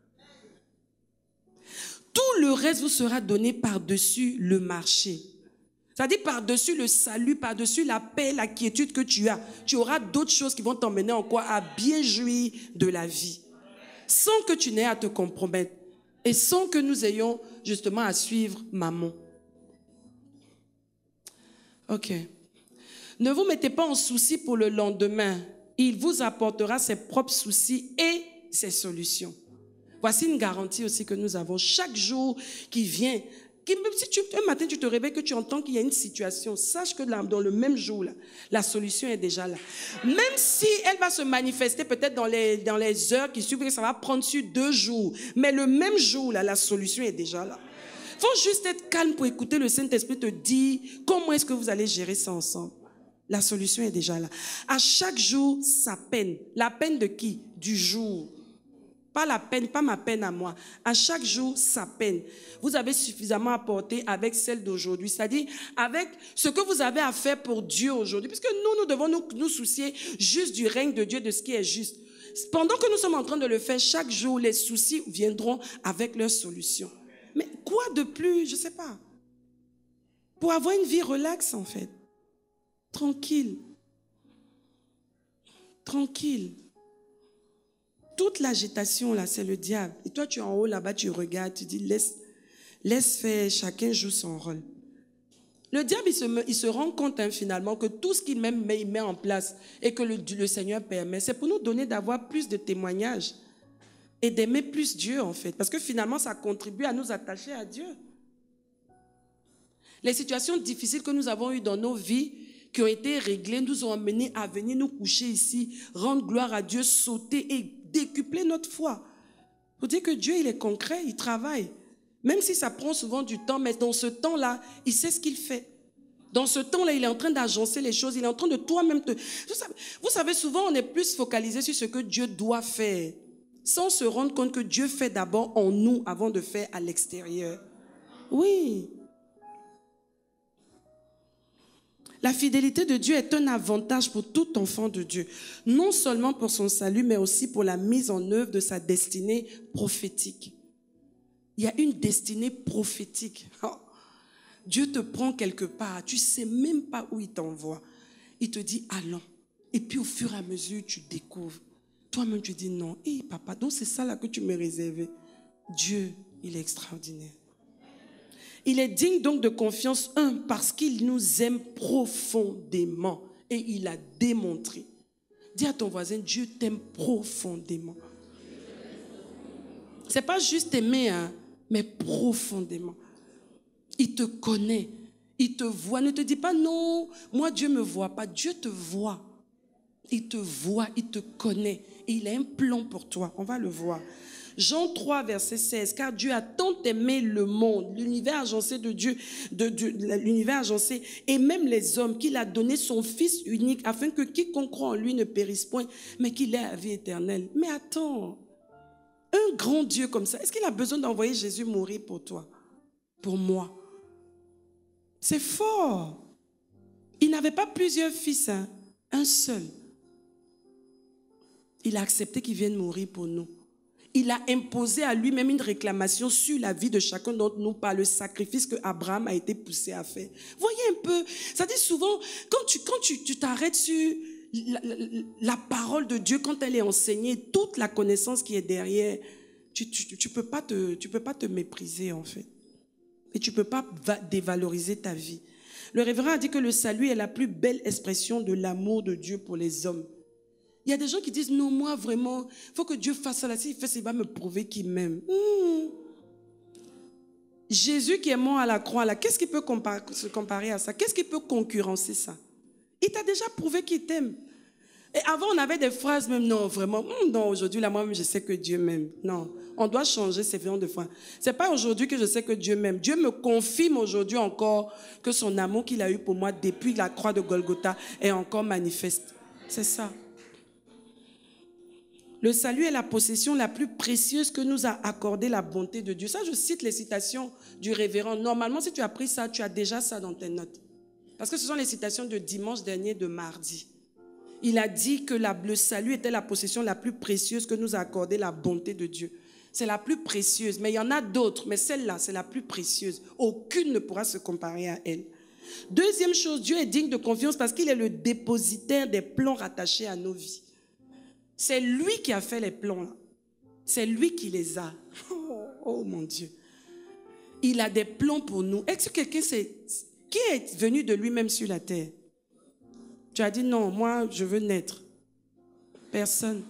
Tout le reste vous sera donné par-dessus le marché. C'est-à-dire par-dessus le salut, par-dessus la paix, la quiétude que tu as. Tu auras d'autres choses qui vont t'emmener en quoi? À bien jouir de la vie. Sans que tu n'aies à te compromettre. Et sans que nous ayons justement à suivre maman. Ok. Ne vous mettez pas en souci pour le lendemain. Il vous apportera ses propres soucis et ses solutions. Voici une garantie aussi que nous avons. Chaque jour qui vient, même si un matin tu te réveilles que tu entends qu'il y a une situation, sache que dans le même jour, là, la solution est déjà là. Même si elle va se manifester peut-être dans les heures qui suivent, ça va prendre sur 2 jours. Mais le même jour, là, la solution est déjà là. Il faut juste être calme pour écouter le Saint-Esprit te dire comment est-ce que vous allez gérer ça ensemble. La solution est déjà là. À chaque jour, sa peine. La peine de qui? Du jour. Pas la peine, pas ma peine à moi. À chaque jour, sa peine. Vous avez suffisamment apporté avec celle d'aujourd'hui. C'est-à-dire avec ce que vous avez à faire pour Dieu aujourd'hui. Puisque nous devons nous soucier juste du règne de Dieu, de ce qui est juste. Pendant que nous sommes en train de le faire, chaque jour, les soucis viendront avec leurs solutions. Mais quoi de plus? Je ne sais pas. Pour avoir une vie relaxe, en fait. Tranquille. Tranquille. Toute l'agitation, là, c'est le diable. Et toi, tu es en haut, là-bas, tu regardes, tu dis, laisse faire, chacun joue son rôle. Le diable, il se rend compte, hein, finalement, que tout ce qu'il met en place et que le Seigneur permet, c'est pour nous donner d'avoir plus de témoignages et d'aimer plus Dieu, en fait. Parce que finalement, ça contribue à nous attacher à Dieu. Les situations difficiles que nous avons eues dans nos vies, qui ont été réglées, nous ont amenés à venir nous coucher ici, rendre gloire à Dieu, sauter et décupler notre foi. Pour dire que Dieu, il est concret, il travaille. Même si ça prend souvent du temps, mais dans ce temps-là, il sait ce qu'il fait. Dans ce temps-là, il est en train d'agencer les choses, il est en train de toi-même te... Vous savez, souvent, on est plus focalisé sur ce que Dieu doit faire, sans se rendre compte que Dieu fait d'abord en nous avant de faire à l'extérieur. Oui. La fidélité de Dieu est un avantage pour tout enfant de Dieu, non seulement pour son salut, mais aussi pour la mise en œuvre de sa destinée prophétique. Il y a une destinée prophétique. Oh. Dieu te prend quelque part, tu ne sais même pas où il t'envoie. Il te dit, allons. Et puis au fur et à mesure, tu découvres. Toi-même, tu dis non. Hé, papa, donc c'est ça là que tu m'as réservé. Dieu, il est extraordinaire. Il est digne donc de confiance, parce qu'il nous aime profondément. Et il a démontré. Dis à ton voisin, Dieu t'aime profondément. Ce n'est pas juste aimer, hein, mais profondément. Il te connaît, il te voit. Ne te dis pas non, moi Dieu ne me voit pas. Dieu te voit. Il te voit, il te connaît. Et il a un plan pour toi. On va le voir. Jean 3, verset 16. Car Dieu a tant aimé le monde, l'univers agencé de Dieu, l'univers agencé, et même les hommes, qu'il a donné son Fils unique, afin que quiconque croit en lui ne périsse point, mais qu'il ait la vie éternelle. Mais attends, un grand Dieu comme ça, est-ce qu'il a besoin d'envoyer Jésus mourir pour toi, pour moi? C'est fort. Il n'avait pas plusieurs fils, hein, un seul. Il a accepté qu'il vienne mourir pour nous. Il a imposé à lui-même une réclamation sur la vie de chacun d'entre nous par le sacrifice que Abraham a été poussé à faire. Voyez un peu, ça dit souvent, quand tu t'arrêtes sur la parole de Dieu, quand elle est enseignée, toute la connaissance qui est derrière, tu peux pas te mépriser en fait. Et tu ne peux pas dévaloriser ta vie. Le révérend a dit que le salut est la plus belle expression de l'amour de Dieu pour les hommes. Il y a des gens qui disent, non, moi vraiment, il faut que Dieu fasse ça. S'il fait ça, il va me prouver qu'il m'aime. Jésus qui est mort à la croix, là, qu'est-ce qui peut se comparer à ça? Qu'est-ce qui peut concurrencer ça? Il t'a déjà prouvé qu'il t'aime. Et avant, on avait des phrases même, non, vraiment, non, aujourd'hui, là, moi-même, je sais que Dieu m'aime. Non, on doit changer ces viandes de foi. Ce n'est pas aujourd'hui que je sais que Dieu m'aime. Dieu me confirme aujourd'hui encore que son amour qu'il a eu pour moi depuis la croix de Golgotha est encore manifeste. C'est ça. Le salut est la possession la plus précieuse que nous a accordé la bonté de Dieu. Ça, je cite les citations du révérend. Normalement, si tu as pris ça, tu as déjà ça dans tes notes. Parce que ce sont les citations de dimanche dernier, de mardi. Il a dit que le salut était la possession la plus précieuse que nous a accordé la bonté de Dieu. C'est la plus précieuse, mais il y en a d'autres, mais celle-là, c'est la plus précieuse. Aucune ne pourra se comparer à elle. Deuxième chose, Dieu est digne de confiance parce qu'il est le dépositaire des plans rattachés à nos vies. C'est lui qui a fait les plans là. C'est lui qui les a. Oh mon Dieu. Il a des plans pour nous. Est-ce que quelqu'un qui est venu de lui-même sur la terre? Tu as dit non, moi je veux naître. Personne.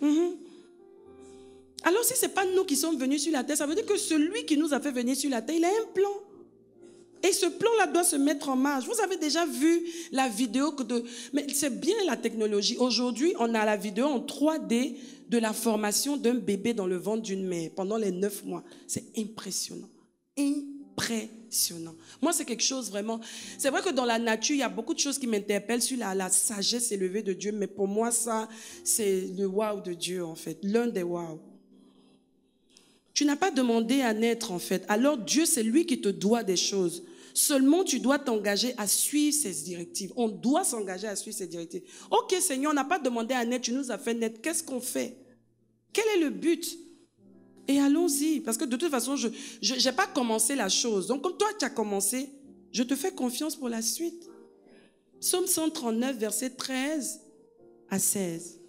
Alors si ce n'est pas nous qui sommes venus sur la terre, ça veut dire que celui qui nous a fait venir sur la terre, il a un plan. Et ce plan-là doit se mettre en marche. Vous avez déjà vu la vidéo mais c'est bien la technologie. Aujourd'hui, on a la vidéo en 3D de la formation d'un bébé dans le ventre d'une mère pendant les 9 mois. C'est impressionnant. Impressionnant. Moi, c'est quelque chose vraiment... C'est vrai que dans la nature, il y a beaucoup de choses qui m'interpellent sur la sagesse élevée de Dieu, mais pour moi, ça, c'est le waouh de Dieu, en fait. L'un des waouh. Tu n'as pas demandé à naître, en fait. Alors, Dieu, c'est lui qui te doit des choses. Seulement, tu dois t'engager à suivre ses directives. On doit s'engager à suivre ses directives. Ok, Seigneur, on n'a pas demandé à naître, tu nous as fait naître. Qu'est-ce qu'on fait? Quel est le but? Et allons-y. Parce que de toute façon, je n'ai pas commencé la chose. Donc, comme toi, tu as commencé, je te fais confiance pour la suite. Psaume 139, versets 13 à 16.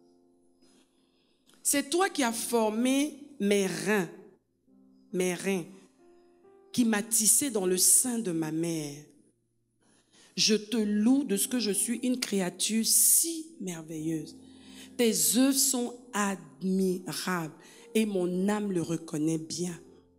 C'est toi qui as formé mes reins, qui m'a tissé dans le sein de ma mère. Je te loue de ce que je suis une créature si merveilleuse. Tes œuvres sont admirables et mon âme le reconnaît bien.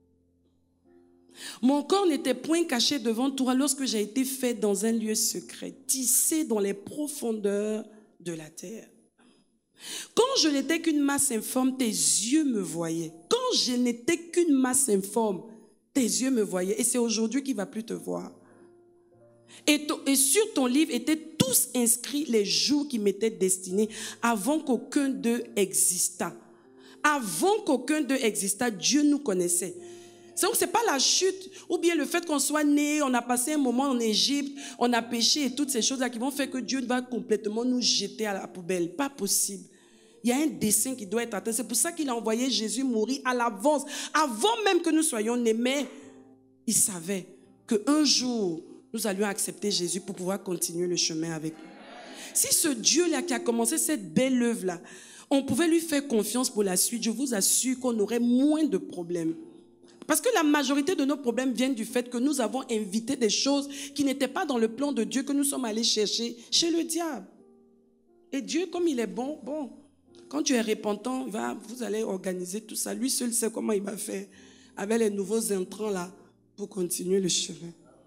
Mon corps n'était point caché devant toi lorsque j'ai été fait dans un lieu secret, tissé dans les profondeurs de la terre. Quand je n'étais qu'une masse informe, tes yeux me voyaient. Quand je n'étais qu'une masse informe, tes yeux me voyaient. Et c'est aujourd'hui qu'il ne va plus te voir. Et sur ton livre étaient tous inscrits les jours qui m'étaient destinés avant qu'aucun d'eux existât. Avant qu'aucun d'eux existât, Dieu nous connaissait. Donc, ce n'est pas la chute ou bien le fait qu'on soit né, on a passé un moment en Égypte, on a péché et toutes ces choses-là qui vont faire que Dieu va complètement nous jeter à la poubelle. Pas possible. Il y a un dessein qui doit être atteint. C'est pour ça qu'il a envoyé Jésus mourir à l'avance. Avant même que nous soyons nés, mais il savait qu'un jour, nous allions accepter Jésus pour pouvoir continuer le chemin avec lui. Si ce Dieu-là qui a commencé cette belle œuvre-là, on pouvait lui faire confiance pour la suite, je vous assure qu'on aurait moins de problèmes. Parce que la majorité de nos problèmes viennent du fait que nous avons invité des choses qui n'étaient pas dans le plan de Dieu, que nous sommes allés chercher chez le diable. Et Dieu, comme il est bon, quand tu es repentant, vous allez organiser tout ça. Lui seul sait comment il va faire avec les nouveaux intrants là pour continuer le chemin.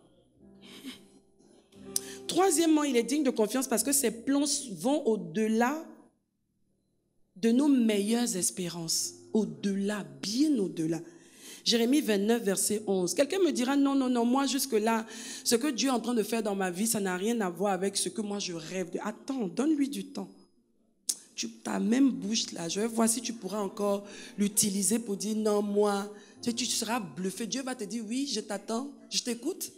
Troisièmement, il est digne de confiance parce que ses plans vont au-delà de nos meilleures espérances. Au-delà, bien au-delà. Jérémie 29, verset 11. Quelqu'un me dira, non, moi jusque-là, ce que Dieu est en train de faire dans ma vie, ça n'a rien à voir avec ce que moi je rêve de. Attends, donne-lui du temps. Ta même bouche là, je vais voir si tu pourras encore l'utiliser pour dire, non, moi, tu seras bluffé. Dieu va te dire, oui, je t'attends, je t'écoute.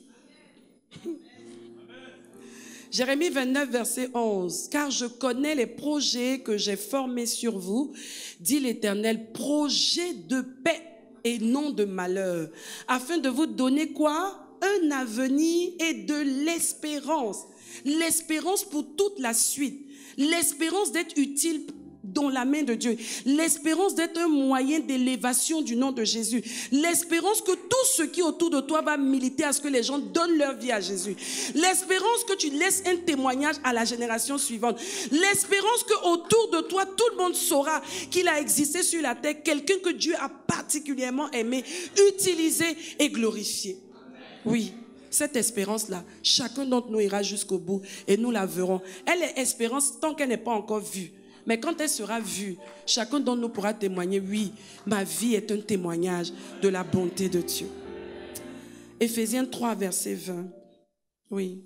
Jérémie 29, verset 11. Car je connais les projets que j'ai formés sur vous, dit l'Éternel, projets de paix et non de malheur, afin de vous donner quoi? Un avenir et de l'espérance. L'espérance pour toute la suite. L'espérance d'être utile dans la main de Dieu. L'espérance d'être un moyen d'élévation du nom de Jésus. L'espérance que tout ce qui est autour de toi va militer à ce que les gens donnent leur vie à Jésus. L'espérance que tu laisses un témoignage à la génération suivante. L'espérance que autour de toi, tout le monde saura qu'il a existé sur la terre quelqu'un que Dieu a particulièrement aimé, utilisé et glorifié. Oui. Cette espérance-là, chacun d'entre nous ira jusqu'au bout et nous la verrons. Elle est espérance tant qu'elle n'est pas encore vue. Mais quand elle sera vue, chacun d'entre nous pourra témoigner, oui, ma vie est un témoignage de la bonté de Dieu. Éphésiens 3, verset 20. Oui.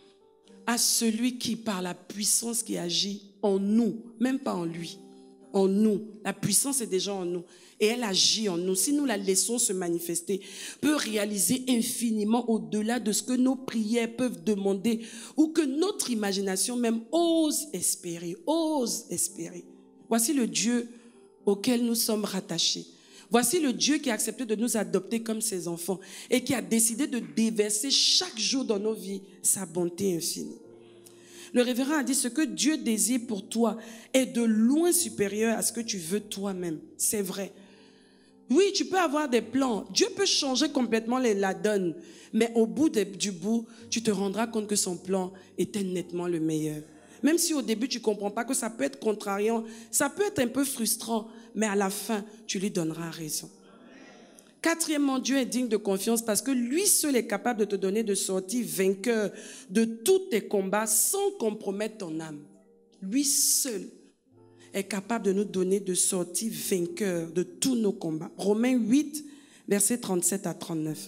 À celui qui, par la puissance qui agit en nous, même pas en lui, en nous, la puissance est déjà en nous. Et elle agit en nous. Si nous la laissons se manifester, peut réaliser infiniment au-delà de ce que nos prières peuvent demander ou que notre imagination même ose espérer. Ose espérer. Voici le Dieu auquel nous sommes rattachés. Voici le Dieu qui a accepté de nous adopter comme ses enfants et qui a décidé de déverser chaque jour dans nos vies sa bonté infinie. Le révérend a dit, ce que Dieu désire pour toi est de loin supérieur à ce que tu veux toi-même. C'est vrai. Oui, tu peux avoir des plans. Dieu peut changer complètement la donne. Mais au bout du bout, tu te rendras compte que son plan était nettement le meilleur. Même si au début, tu ne comprends pas que ça peut être contrariant, ça peut être un peu frustrant, mais à la fin, tu lui donneras raison. Quatrièmement, Dieu est digne de confiance parce que lui seul est capable de te donner de sortir vainqueur de tous tes combats sans compromettre ton âme. Lui seul est capable de nous donner de sortir vainqueur de tous nos combats. Romains 8, versets 37 à 39.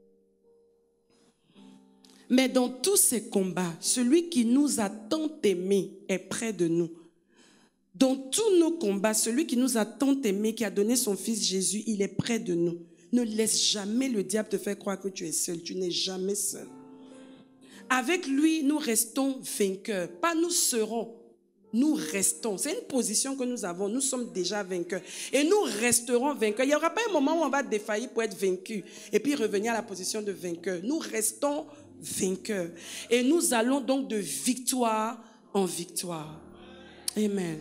Mais dans tous ces combats, celui qui nous a tant aimés est près de nous. Dans tous nos combats, celui qui nous a tant aimés, qui a donné son fils Jésus, il est près de nous. Ne laisse jamais le diable te faire croire que tu es seul. Tu n'es jamais seul. Avec lui, nous restons vainqueurs. Pas nous serons. Nous restons. C'est une position que nous avons. Nous sommes déjà vainqueurs. Et nous resterons vainqueurs. Il n'y aura pas un moment où on va défaillir pour être vaincu et puis revenir à la position de vainqueur. Nous restons vainqueurs. Et nous allons donc de victoire en victoire. Amen.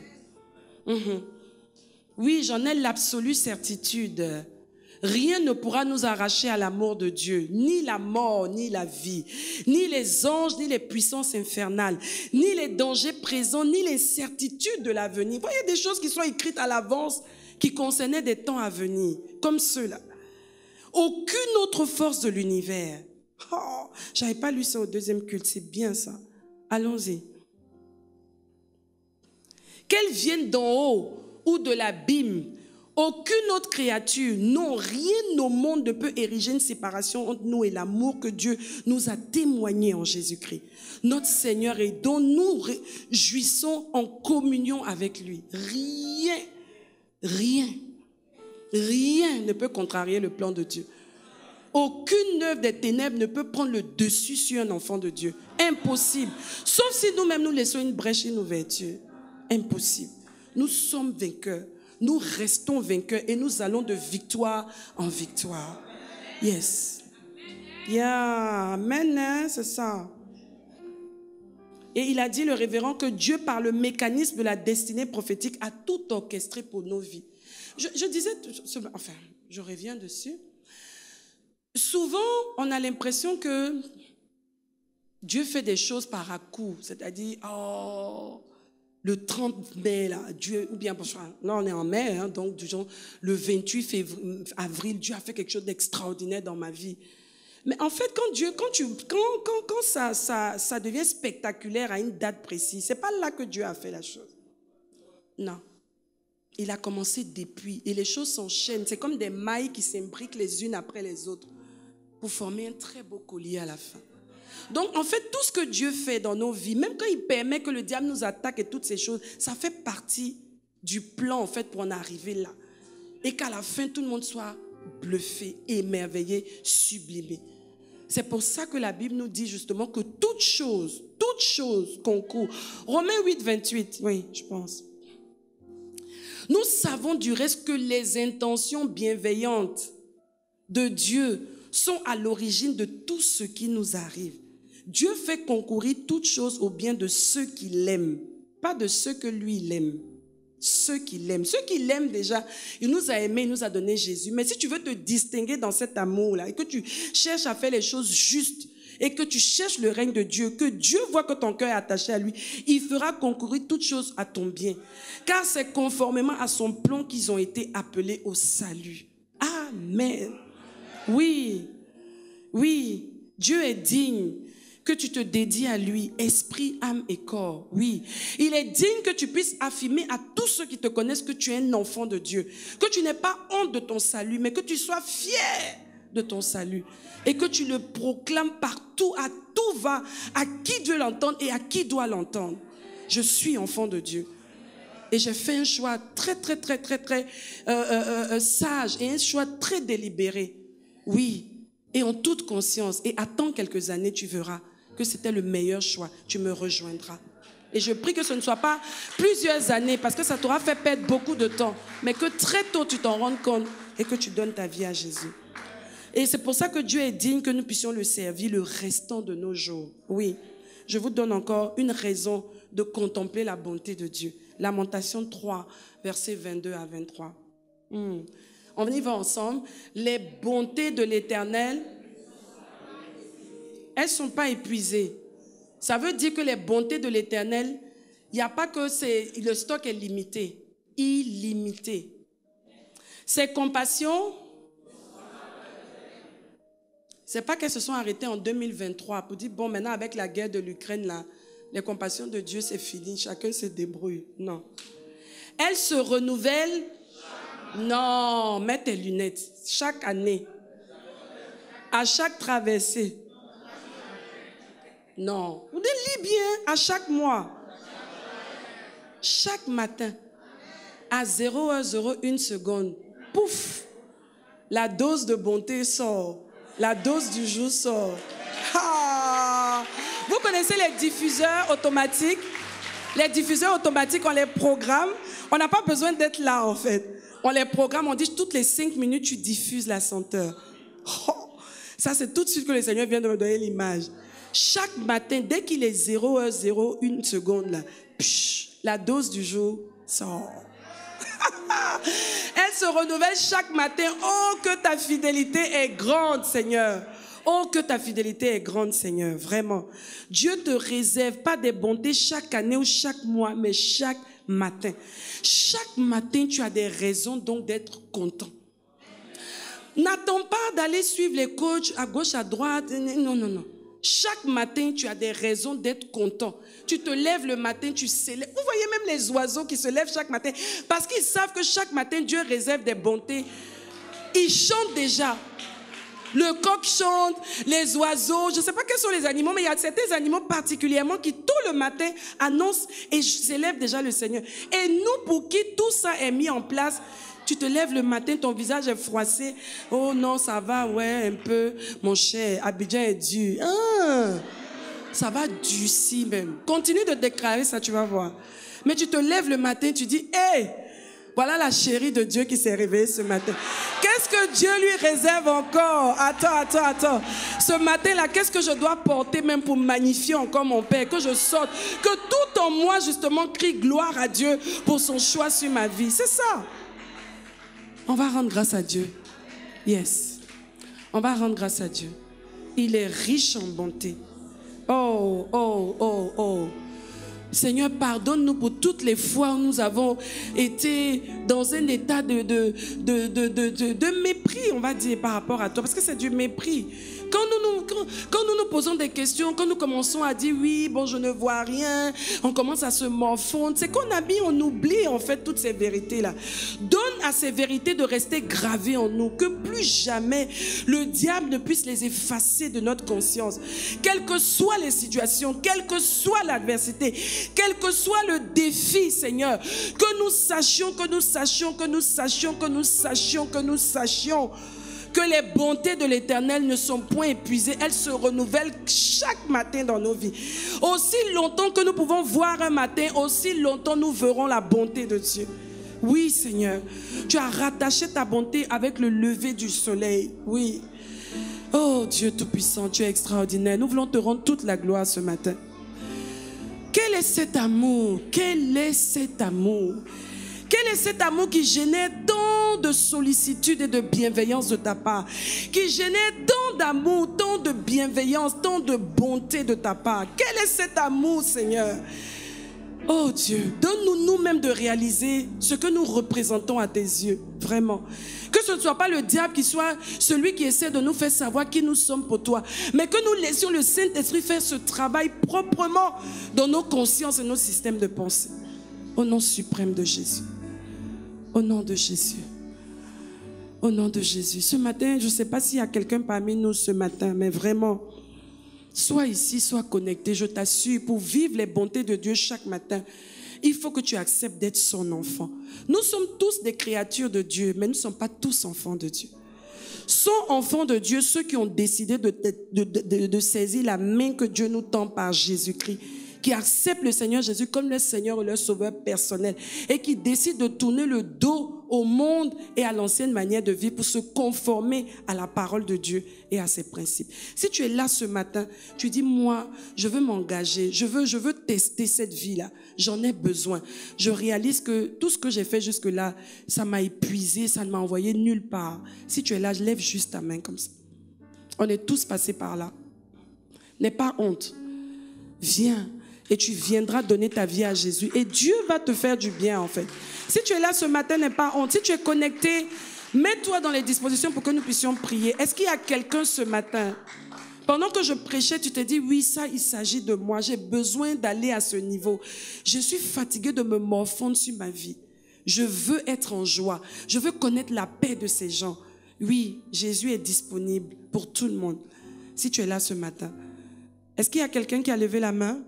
Oui, j'en ai l'absolue certitude. Rien ne pourra nous arracher à l'amour de Dieu, ni la mort, ni la vie, ni les anges, ni les puissances infernales, ni les dangers présents, ni les certitudes de l'avenir. Vous voyez des choses qui sont écrites à l'avance, qui concernaient des temps à venir, comme ceux-là. Aucune autre force de l'univers. Oh, j'avais pas lu ça au deuxième culte, c'est bien ça. Allons-y. Qu'elles viennent d'en haut ou de l'abîme, Aucune autre créature, non, rien au monde ne peut ériger une séparation entre nous et l'amour que Dieu nous a témoigné en Jésus-Christ, notre Seigneur, et dont nous jouissons en communion avec lui. Rien ne peut contrarier le plan de Dieu. Aucune œuvre des ténèbres ne peut prendre le dessus sur un enfant de Dieu. Impossible. Sauf si nous-mêmes nous laissons une brèche, une ouverture. Impossible. Nous sommes vainqueurs. Nous restons vainqueurs et nous allons de victoire en victoire. Yes. Yeah. Amen, hein? C'est ça. Et il a dit, le révérend, que Dieu, par le mécanisme de la destinée prophétique, a tout orchestré pour nos vies. Je disais, enfin, je reviens dessus. Souvent, on a l'impression que Dieu fait des choses par à-coup. C'est-à-dire, le 30 mai, là, Dieu, ou bien, là on est en mai, hein, donc du genre, le 28 avril, Dieu a fait quelque chose d'extraordinaire dans ma vie. Mais en fait, quand ça devient spectaculaire à une date précise, c'est pas là que Dieu a fait la chose. Non. Il a commencé depuis, et les choses s'enchaînent. C'est comme des mailles qui s'imbriquent les unes après les autres pour former un très beau collier à la fin. Donc, en fait, tout ce que Dieu fait dans nos vies, même quand il permet que le diable nous attaque et toutes ces choses, ça fait partie du plan, en fait, pour en arriver là. Et qu'à la fin, tout le monde soit bluffé, émerveillé, sublimé. C'est pour ça que la Bible nous dit justement que toute chose concourt. Romains 8, 28, oui, je pense. Nous savons du reste que les intentions bienveillantes de Dieu sont à l'origine de tout ce qui nous arrive. Dieu fait concourir toutes choses au bien de ceux qui l'aiment, pas de ceux que lui il aime. Ceux qui l'aiment. Ceux qui l'aiment déjà, il nous a aimés, il nous a donné Jésus. Mais si tu veux te distinguer dans cet amour-là et que tu cherches à faire les choses justes et que tu cherches le règne de Dieu, que Dieu voit que ton cœur est attaché à lui, il fera concourir toutes choses à ton bien. Car c'est conformément à son plan qu'ils ont été appelés au salut. Amen. Oui, Dieu est digne que tu te dédies à lui, esprit, âme et corps. Oui, il est digne que tu puisses affirmer à tous ceux qui te connaissent que tu es un enfant de Dieu, que tu n'aies pas honte de ton salut, mais que tu sois fier de ton salut et que tu le proclames partout, à tout va, à qui Dieu l'entende et à qui doit l'entendre. Je suis enfant de Dieu. Et j'ai fait un choix très sage et un choix très délibéré. Oui, et en toute conscience. Et attends quelques années, tu verras que c'était le meilleur choix. Tu me rejoindras. Et je prie que ce ne soit pas plusieurs années, parce que ça t'aura fait perdre beaucoup de temps, mais que très tôt tu t'en rendes compte et que tu donnes ta vie à Jésus. Et c'est pour ça que Dieu est digne que nous puissions le servir le restant de nos jours. Oui, je vous donne encore une raison de contempler la bonté de Dieu. Lamentation 3, versets 22 à 23. On y va ensemble. Les bontés de l'Éternel, elles ne sont pas épuisées. Ça veut dire que les bontés de l'Éternel, il n'y a pas que le stock est limité, illimité. Ses compassions, ce n'est pas qu'elles se sont arrêtées en 2023 pour dire, bon, maintenant avec la guerre de l'Ukraine, là, les compassions de Dieu, c'est fini, chacun se débrouille. Non. Elles se renouvellent. Non, mets tes lunettes. Chaque année. À chaque traversée. Non. Vous lis bien, à chaque mois. Chaque matin. À 0h01 seconde. Pouf. La dose de bonté sort. La dose du jour sort. Vous connaissez les diffuseurs automatiques? Les diffuseurs automatiques, on les programme. On n'a pas besoin d'être là, en fait. On les programme, on dit toutes les 5 minutes, tu diffuses la senteur. Ça, c'est tout de suite que le Seigneur vient de me donner l'image. Chaque matin, dès qu'il est 0h01 seconde, là, la dose du jour sort. Elle se renouvelle chaque matin. Oh, que ta fidélité est grande, Seigneur. Oh, que ta fidélité est grande, Seigneur, vraiment. Dieu te réserve pas des bontés chaque année ou chaque mois, mais chaque matin. Chaque matin, tu as des raisons donc d'être content. N'attends pas d'aller suivre les coachs à gauche, à droite. Non. Chaque matin, tu as des raisons d'être content. Tu te lèves le matin, tu célèbres. Vous voyez même les oiseaux qui se lèvent chaque matin parce qu'ils savent que chaque matin, Dieu réserve des bontés. Ils chantent déjà. Le coq chante, les oiseaux, je ne sais pas quels sont les animaux, mais il y a certains animaux particulièrement qui, tôt le matin, annoncent et célèbrent déjà le Seigneur. Et nous, pour qui tout ça est mis en place, tu te lèves le matin, ton visage est froissé. Oh non, ça va, ouais, un peu. Mon cher, Abidjan est dur. Ah, ça va durcir même. Continue de déclarer ça, tu vas voir. Mais tu te lèves le matin, tu dis, hé, voilà la chérie de Dieu qui s'est réveillée ce matin. Qu'est-ce que Dieu lui réserve encore? Attends. Ce matin-là, qu'est-ce que je dois porter même pour magnifier encore mon Père? Que je sorte, que tout en moi, justement, crie gloire à Dieu pour son choix sur ma vie. C'est ça. On va rendre grâce à Dieu. Yes. On va rendre grâce à Dieu. Il est riche en bonté. Oh. Seigneur, pardonne-nous pour toutes les fois où nous avons été dans un état de mépris, on va dire, par rapport à toi. Parce que c'est du mépris. Quand nous nous posons des questions, quand nous commençons à dire oui, bon, je ne vois rien, on commence à se morfondre, c'est on oublie en fait toutes ces vérités-là. Donne à ces vérités de rester gravées en nous, que plus jamais le diable ne puisse les effacer de notre conscience. Quelles que soient les situations, quelle que soit l'adversité, quel que soit le défi, Seigneur, que nous sachions que les bontés de l'Éternel ne sont point épuisées. Elles se renouvellent chaque matin dans nos vies. Aussi longtemps que nous pouvons voir un matin, aussi longtemps nous verrons la bonté de Dieu. Oui, Seigneur, tu as rattaché ta bonté avec le lever du soleil. Oui. Oh Dieu Tout-Puissant, tu es extraordinaire. Nous voulons te rendre toute la gloire ce matin. Quel est cet amour? Quel est cet amour? Quel est cet amour qui génère tant de sollicitude et de bienveillance de ta part? Qui génère tant d'amour, tant de bienveillance, tant de bonté de ta part? Quel est cet amour, Seigneur? Oh Dieu, donne-nous nous-mêmes de réaliser ce que nous représentons à tes yeux, vraiment. Que ce ne soit pas le diable qui soit celui qui essaie de nous faire savoir qui nous sommes pour toi, mais que nous laissions le Saint-Esprit faire ce travail proprement dans nos consciences et nos systèmes de pensée. Au nom suprême de Jésus. Au nom de Jésus. Au nom de Jésus. Ce matin, je ne sais pas s'il y a quelqu'un parmi nous ce matin, mais vraiment, sois ici, sois connecté, je t'assure, pour vivre les bontés de Dieu chaque matin, il faut que tu acceptes d'être son enfant. Nous sommes tous des créatures de Dieu, mais nous ne sommes pas tous enfants de Dieu. Sont enfants de Dieu ceux qui ont décidé de saisir la main que Dieu nous tend par Jésus-Christ, qui acceptent le Seigneur Jésus comme leur Seigneur et leur Sauveur personnel et qui décident de tourner le dos au monde et à l'ancienne manière de vivre pour se conformer à la parole de Dieu et à ses principes. Si tu es là ce matin, tu dis, moi, je veux m'engager, je veux tester cette vie-là, j'en ai besoin. Je réalise que tout ce que j'ai fait jusque-là, ça m'a épuisé, ça ne m'a envoyé nulle part. Si tu es là, je lève juste ta main comme ça. On est tous passés par là. N'aie pas honte. Viens. Et tu viendras donner ta vie à Jésus. Et Dieu va te faire du bien, en fait. Si tu es là ce matin, n'aie pas honte. Si tu es connecté, mets-toi dans les dispositions pour que nous puissions prier. Est-ce qu'il y a quelqu'un ce matin? Pendant que je prêchais, tu t'es dit, oui, ça, il s'agit de moi. J'ai besoin d'aller à ce niveau. Je suis fatiguée de me morfondre sur ma vie. Je veux être en joie. Je veux connaître la paix de ces gens. Oui, Jésus est disponible pour tout le monde. Si tu es là ce matin, est-ce qu'il y a quelqu'un qui a levé la main?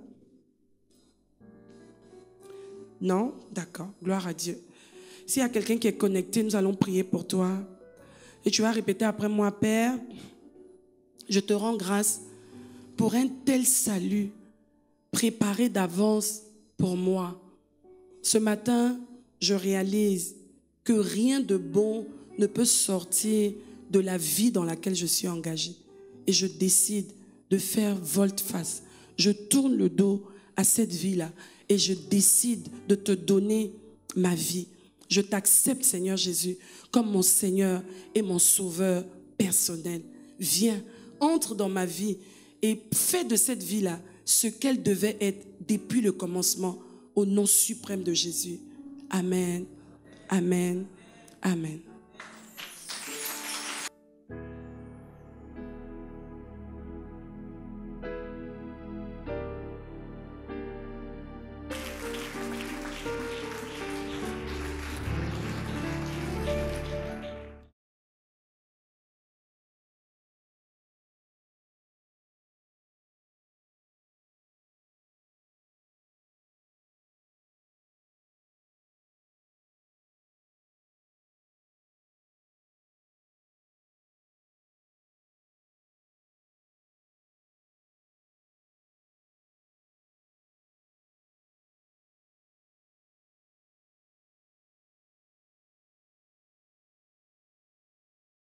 Non? D'accord. Gloire à Dieu. S'il y a quelqu'un qui est connecté, nous allons prier pour toi. Et tu vas répéter après moi, Père, je te rends grâce pour un tel salut préparé d'avance pour moi. Ce matin, je réalise que rien de bon ne peut sortir de la vie dans laquelle je suis engagée. Et je décide de faire volte-face. Je tourne le dos à cette vie-là. Et je décide de te donner ma vie. Je t'accepte, Seigneur Jésus, comme mon Seigneur et mon Sauveur personnel. Viens, entre dans ma vie et fais de cette vie-là ce qu'elle devait être depuis le commencement, au nom suprême de Jésus. Amen, amen, amen.